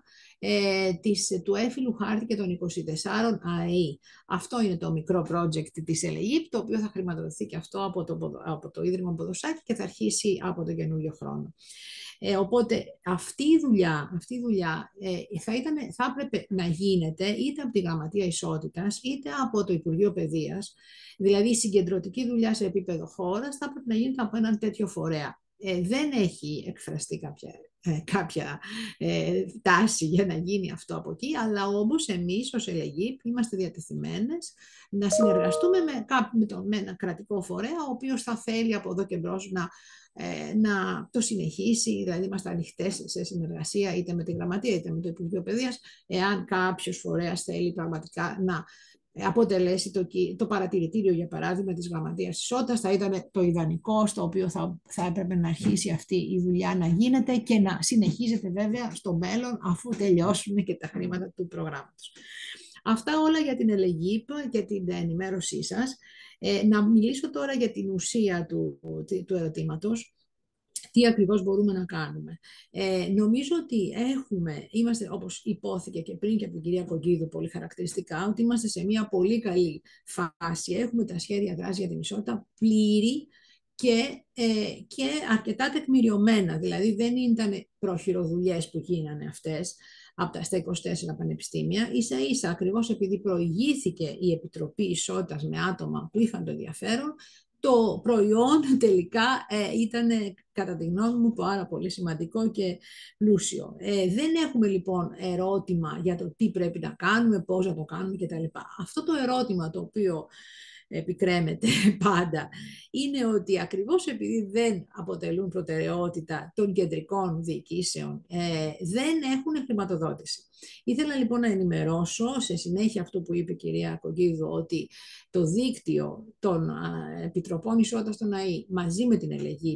ε, της, του έμφυλου χάρτη και των είκοσι τεσσάρων ΑΕΗ. Αυτό είναι το μικρό project της ΕΛΕΓΙΠ, το οποίο θα χρηματοδοτηθεί και αυτό από το, από το Ίδρυμα Ποδοσάκη και θα αρχίσει από τον καινούριο χρόνο. Ε, οπότε αυτή η δουλειά, αυτή η δουλειά ε, θα, ήταν, θα έπρεπε να γίνεται είτε από τη Γραμματεία Ισότητας είτε από το Υπουργείο Παιδείας. Δηλαδή η συγκεντρωτική δουλειά σε επίπεδο χώρας θα έπρεπε να γίνεται από έναν τέτοιο φορέα. Ε, δεν έχει εκφραστεί κάποια, ε, κάποια ε, τάση για να γίνει αυτό από εκεί, αλλά όμως εμείς ως ΕΛΕΓΙΠ είμαστε διατεθειμένες να συνεργαστούμε με, με, το, με ένα κρατικό φορέα, ο οποίος θα θέλει από εδώ και μπρος να Ε, να το συνεχίσει, δηλαδή είμαστε ανοιχτές σε συνεργασία είτε με τη Γραμματεία είτε με το Υπουργείο Παιδείας, εάν κάποιος φορέας θέλει πραγματικά να αποτελέσει το, το παρατηρητήριο, για παράδειγμα, της Γραμματείας Ισότητας, θα ήταν το ιδανικό στο οποίο θα, θα έπρεπε να αρχίσει αυτή η δουλειά να γίνεται και να συνεχίζεται βέβαια στο μέλλον, αφού τελειώσουν και τα χρήματα του προγράμματος. Αυτά όλα για την ΕΛΕΓΙΠ και την ενημέρωσή σας. Ε, να μιλήσω τώρα για την ουσία του, του ερωτήματος. Τι ακριβώς μπορούμε να κάνουμε. Ε, νομίζω ότι έχουμε, είμαστε, όπως υπόθηκε και πριν και από την κυρία Κογκίδου πολύ χαρακτηριστικά, ότι είμαστε σε μια πολύ καλή φάση. Έχουμε τα σχέδια δράση για την ισότητα πλήρη και, ε, και αρκετά τεκμηριωμένα. Δηλαδή δεν ήταν πρόχειροδουλειές που γίνανε αυτές από τα στα είκοσι τέσσερα πανεπιστήμια, ίσα ίσα ακριβώς επειδή προηγήθηκε η Επιτροπή Ισότητας με άτομα που είχαν το ενδιαφέρον, το προϊόν τελικά ε, ήταν κατά τη γνώμη μου πάρα πολύ σημαντικό και πλούσιο. Ε, δεν έχουμε λοιπόν ερώτημα για το τι πρέπει να κάνουμε, πώς να το κάνουμε κτλ. Αυτό το ερώτημα το οποίο επικρέμεται πάντα είναι ότι ακριβώς επειδή δεν αποτελούν προτεραιότητα των κεντρικών διοικήσεων, ε, δεν έχουν χρηματοδότηση. Ήθελα λοιπόν να ενημερώσω σε συνέχεια αυτό που είπε η κυρία Κογκίδου, ότι το δίκτυο των α, Επιτροπών Ισότητας των ΑΕΗ μαζί με την ΕΛΕΓΙΠ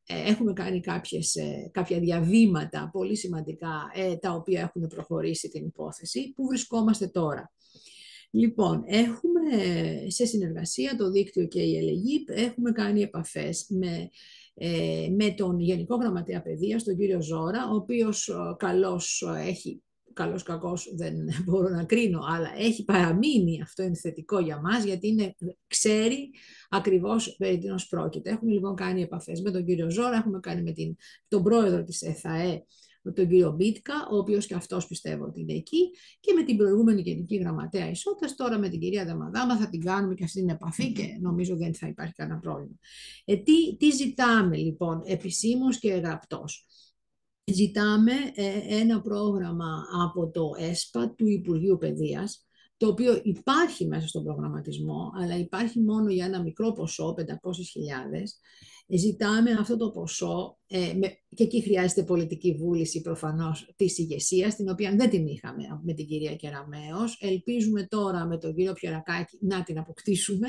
Έχουμε κάνει κάποιες, κάποια διαβήματα πολύ σημαντικά, τα οποία έχουν προχωρήσει την υπόθεση. Πού βρισκόμαστε τώρα? Λοιπόν, έχουμε σε συνεργασία το δίκτυο και η Ελεγίπ, έχουμε κάνει επαφές με, ε, με τον Γενικό Γραμματέα Παιδείας, τον κύριο Ζώρα, ο οποίος καλώς έχει, καλώς κακώς δεν μπορώ να κρίνω, αλλά έχει παραμείνει, αυτό είναι θετικό για μας, γιατί είναι, ξέρει ακριβώς περί τίνος πρόκειται. Έχουμε λοιπόν κάνει επαφές με τον κύριο Ζώρα, έχουμε κάνει με την, τον πρόεδρο της ΕΘΑΕ, με τον κύριο Μπίτκα, ο οποίος και αυτός πιστεύω ότι είναι εκεί, και με την προηγούμενη Γενική Γραμματέα Ισότητας, τώρα με την κυρία Δαμαδάμα θα την κάνουμε και αυτή την επαφή και νομίζω δεν θα υπάρχει κανένα πρόβλημα. Ε, τι, τι ζητάμε λοιπόν επισήμως και γραπτός? Ζητάμε ε, ένα πρόγραμμα από το ΕΣΠΑ του Υπουργείου Παιδείας, το οποίο υπάρχει μέσα στον προγραμματισμό, αλλά υπάρχει μόνο για ένα μικρό ποσό, πεντακόσιες χιλιάδες. Ζητάμε αυτό το ποσό, ε, με, και εκεί χρειάζεται πολιτική βούληση προφανώς της ηγεσίας, την οποία δεν την είχαμε με την κυρία Κεραμέως. Ελπίζουμε τώρα με τον κύριο Πιερακάκη να την αποκτήσουμε,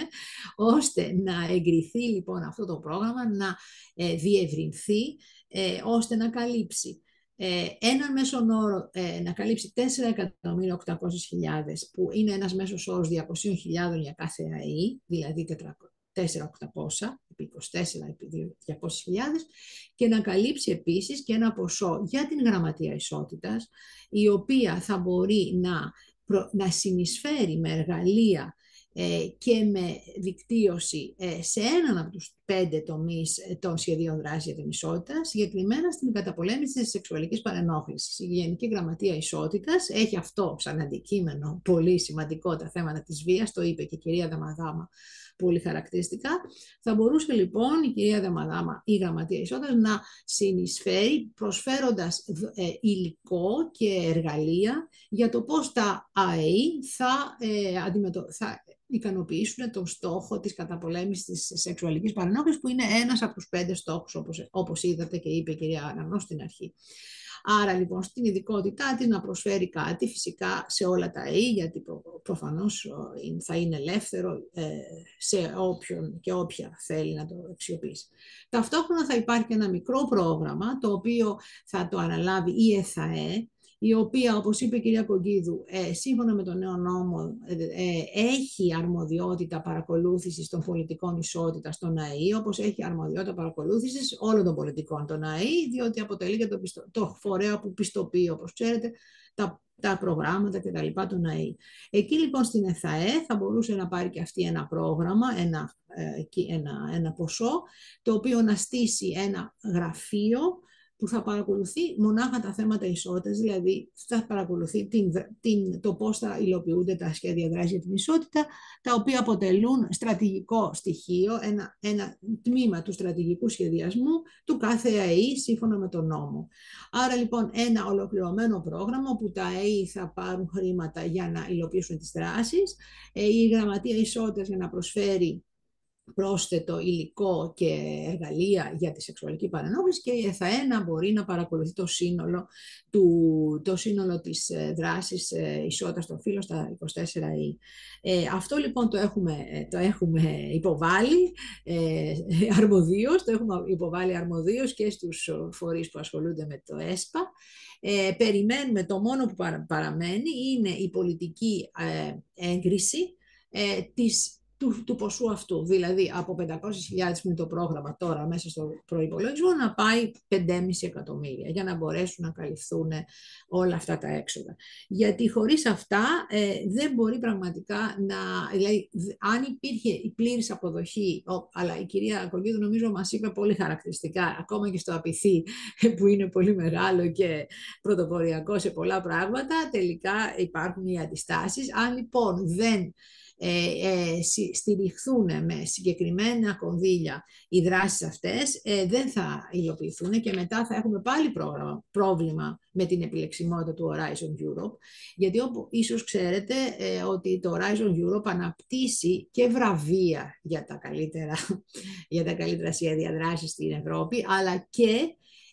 ώστε να εγκριθεί λοιπόν αυτό το πρόγραμμα, να ε, διευρυνθεί, ε, ώστε να καλύψει Ε, έναν μέσον όρο, ε, να καλύψει τέσσερα εκατομμύρια οκτακόσιες χιλιάδες, που είναι ένας μέσος όρος διακόσιες χιλιάδες για κάθε ΑΕΗ, δηλαδή τέσσερα χιλιάδες οκτακόσια επί είκοσι τέσσερα επί διακόσιες χιλιάδες, και να καλύψει επίσης και ένα ποσό για την Γραμματεία Ισότητας, η οποία θα μπορεί να, προ, να συνεισφέρει με εργαλεία ε, και με δικτύωση ε, σε έναν από τους πέντε τομείς των σχεδίων δράσης για την ισότητα, συγκεκριμένα στην καταπολέμηση της σεξουαλικής παρενόχλησης. Η Γενική Γραμματεία Ισότητας έχει αυτό σαν αντικείμενο πολύ σημαντικό, τα θέματα της βίας, το είπε και η κυρία Δαμαδάμα πολύ χαρακτηριστικά. Θα μπορούσε λοιπόν η κυρία Δαμαδάμα, η Γραμματεία Ισότητας, να συνεισφέρει προσφέροντας ε, υλικό και εργαλεία για το πώς τα ΑΕΗ θα, ε, αντιμετω... θα ικανοποιήσουν τον στόχο της καταπολέμησης της σεξουαλικής παρενόχλησης, που είναι ένας από τους πέντε στόχους, όπως, όπως είδατε και είπε η κυρία Αναγνώ στην αρχή. Άρα λοιπόν στην ειδικότητά της να προσφέρει κάτι φυσικά σε όλα τα ΑΕΗ, γιατί προ, προφανώς θα είναι ελεύθερο ε, σε όποιον και όποια θέλει να το αξιοποιήσει. Ταυτόχρονα θα υπάρχει ένα μικρό πρόγραμμα, το οποίο θα το αναλάβει η ΕΘΑΕ, η οποία, όπως είπε η κυρία Κογκίδου, ε, σύμφωνα με τον νέο νόμο, ε, ε, έχει αρμοδιότητα παρακολούθησης των πολιτικών ισότητας των ΑΕΗ, όπως έχει αρμοδιότητα παρακολούθησης όλων των πολιτικών των ΑΕΗ, διότι αποτελεί και το, πιστο, το φορέα που πιστοποιεί, όπως ξέρετε, τα, τα προγράμματα και τα λοιπά των ΑΕΗ. Εκεί λοιπόν στην ΕΘΑΕ θα μπορούσε να πάρει και αυτή ένα πρόγραμμα, ένα, ε, ένα, ένα ποσό, το οποίο να στήσει ένα γραφείο που θα παρακολουθεί μονάχα τα θέματα ισότητας, δηλαδή θα παρακολουθεί την, την, το πώς θα υλοποιούνται τα σχέδια δράσης για την ισότητα, τα οποία αποτελούν στρατηγικό στοιχείο, ένα, ένα τμήμα του στρατηγικού σχεδιασμού του κάθε ΑΕΗ σύμφωνα με τον νόμο. Άρα λοιπόν ένα ολοκληρωμένο πρόγραμμα όπου τα ΑΕΗ θα πάρουν χρήματα για να υλοποιήσουν τις δράσεις, η Γραμματεία Ισότητας για να προσφέρει πρόσθετο υλικό και εργαλεία για τη σεξουαλική παρενόχληση, και η ΕΘΑΕ να μπορεί να παρακολουθεί το σύνολο, του, το σύνολο της δράσης ισότητας των φύλων στα είκοσι τέσσερα ΑΕΗ. Ε, αυτό λοιπόν το έχουμε, το έχουμε υποβάλει ε, αρμοδίως, το έχουμε υποβάλει αρμοδίως και στους φορείς που ασχολούνται με το ΕΣΠΑ. Ε, περιμένουμε, το μόνο που παρα, παραμένει είναι η πολιτική ε, έγκριση ε, της Του, του ποσού αυτού, δηλαδή από πεντακόσιες χιλιάδες που είναι το πρόγραμμα τώρα μέσα στο προϋπολογισμό, να πάει πέντε κόμμα πέντε εκατομμύρια για να μπορέσουν να καλυφθούν όλα αυτά τα έξοδα. Γιατί χωρίς αυτά ε, δεν μπορεί πραγματικά να, δηλαδή αν υπήρχε η πλήρης αποδοχή, ο, αλλά η κυρία Κογκίδου νομίζω μας είπε πολύ χαρακτηριστικά, ακόμα και στο Απιθύ που είναι πολύ μεγάλο και πρωτοποριακό σε πολλά πράγματα, τελικά υπάρχουν οι αντιστάσεις. Αν λοιπόν δεν Ε, ε, στηριχθούν με συγκεκριμένα κονδύλια οι δράσεις αυτές, ε, δεν θα υλοποιηθούν και μετά θα έχουμε πάλι πρόγραμμα, πρόβλημα με την επιλεξιμότητα του Horizon Europe, γιατί όπως ίσως ξέρετε ε, ότι το Horizon Europe αναπτύσσει και βραβεία για τα καλύτερα, για τα καλύτερα σχέδια δράσης στην Ευρώπη, αλλά και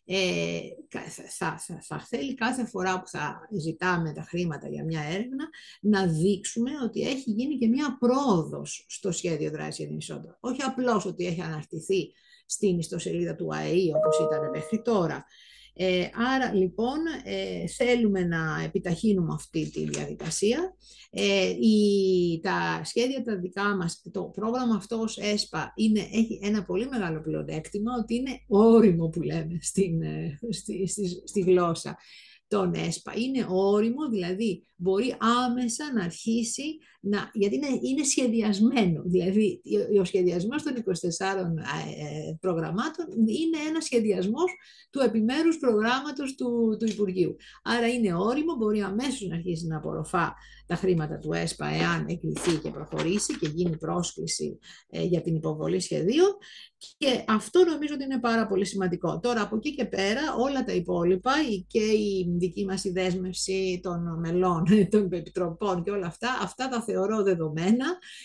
Ε, θα, θα, θα θέλει κάθε φορά που θα ζητάμε τα χρήματα για μια έρευνα να δείξουμε ότι έχει γίνει και μια πρόοδος στο σχέδιο δράσης για την ισότητα. Όχι απλώς ότι έχει αναρτηθεί στην ιστοσελίδα του ΑΕΗ όπως ήταν μέχρι τώρα. Ε, άρα λοιπόν ε, θέλουμε να επιταχύνουμε αυτή τη διαδικασία. Ε, η, τα σχέδια τα δικά μας, το πρόγραμμα αυτό ως ΕΣΠΑ είναι, έχει ένα πολύ μεγάλο πλεονέκτημα, ότι είναι όριμο που λέμε στην, στη, στη, στη γλώσσα των ΕΣΠΑ. Είναι όριμο, δηλαδή μπορεί άμεσα να αρχίσει, να, γιατί είναι, είναι σχεδιασμένο. Δηλαδή ο σχεδιασμός των είκοσι τεσσάρων ε, προγραμμάτων είναι ένα σχεδιασμός του επιμέρους προγράμματος του, του Υπουργείου. Άρα είναι όριμο, μπορεί αμέσως να αρχίσει να απορροφά τα χρήματα του ΕΣΠΑ εάν εγκριθεί και προχωρήσει και γίνει πρόσκληση ε, για την υποβολή σχεδίων. Και αυτό νομίζω ότι είναι πάρα πολύ σημαντικό. Τώρα από εκεί και πέρα όλα τα υπόλοιπα και η δική μας η δέσμευση των μελών, των επιτροπών και όλα αυτά, αυτά τα θεωρώ δεδομένα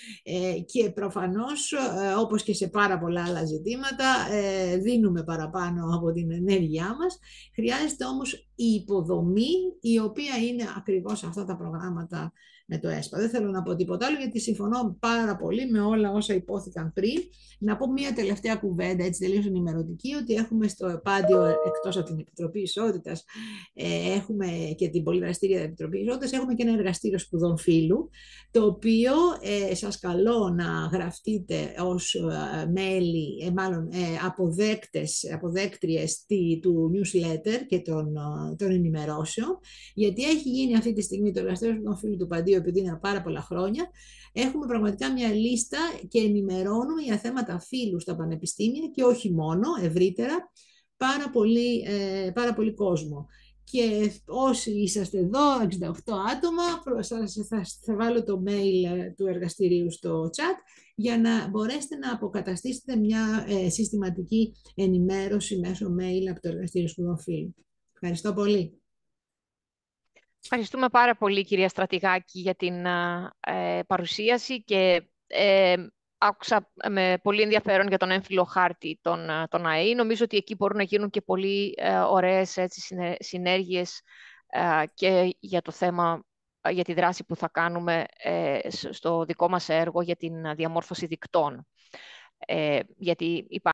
ε, και προφανώς ε, όπως και σε πάρα πολλά άλλα ζητήματα ε, δίνουμε παραπάνω από την ενέργειά μας. Χρειάζεται όμως η υποδομή η οποία είναι ακριβώς αυτά τα προγράμματα με το ΕΣΠΑ. Δεν θέλω να πω τίποτα άλλο γιατί συμφωνώ πάρα πολύ με όλα όσα υπόθηκαν πριν. Να πω μία τελευταία κουβέντα, έτσι τελείως ενημερωτική, ότι έχουμε στο ΕΠΑΝΤΙΟ, εκτός από την Επιτροπή Ισότητας, ε, έχουμε και την πολύ δραστήρια Επιτροπή Ισότητας, έχουμε και ένα εργαστήριο σπουδών φύλου, το οποίο ε, σας καλώ να γραφτείτε ως ε, μέλη, ε, μάλλον ε, αποδέκτες, αποδέκτριες τη, του newsletter και των, των ενημερώσεων, γιατί έχει γίνει αυτή τη στιγμή το εργαστήριο σπουδών φύλου του ΠΑΝΤΙΟ, επειδή είναι πάρα πολλά χρόνια. Έχουμε πραγματικά μια λίστα και ενημερώνουμε για θέματα φύλου στα πανεπιστήμια και όχι μόνο, ευρύτερα, πάρα πολύ, ε, πάρα πολύ κόσμο. Και όσοι είσαστε εδώ, εξήντα οκτώ άτομα, θα, θα, θα βάλω το mail του εργαστηρίου στο chat για να μπορέσετε να αποκαταστήσετε μια ε, συστηματική ενημέρωση μέσω mail από το Εργαστήριο Σπουδών Φύλου. Ευχαριστώ πολύ.
Ευχαριστούμε πάρα πολύ, κυρία Στρατηγάκη, για την ε, παρουσίαση και ε, άκουσα με πολύ ενδιαφέρον για τον έμφυλο χάρτη των, των ΑΕΗ. Νομίζω ότι εκεί μπορούν να γίνουν και πολύ ε, ωραίες έτσι, συνέργειες ε, και για το θέμα, για τη δράση που θα κάνουμε ε, στο δικό μας έργο για την διαμόρφωση δικτών. Ε, γιατί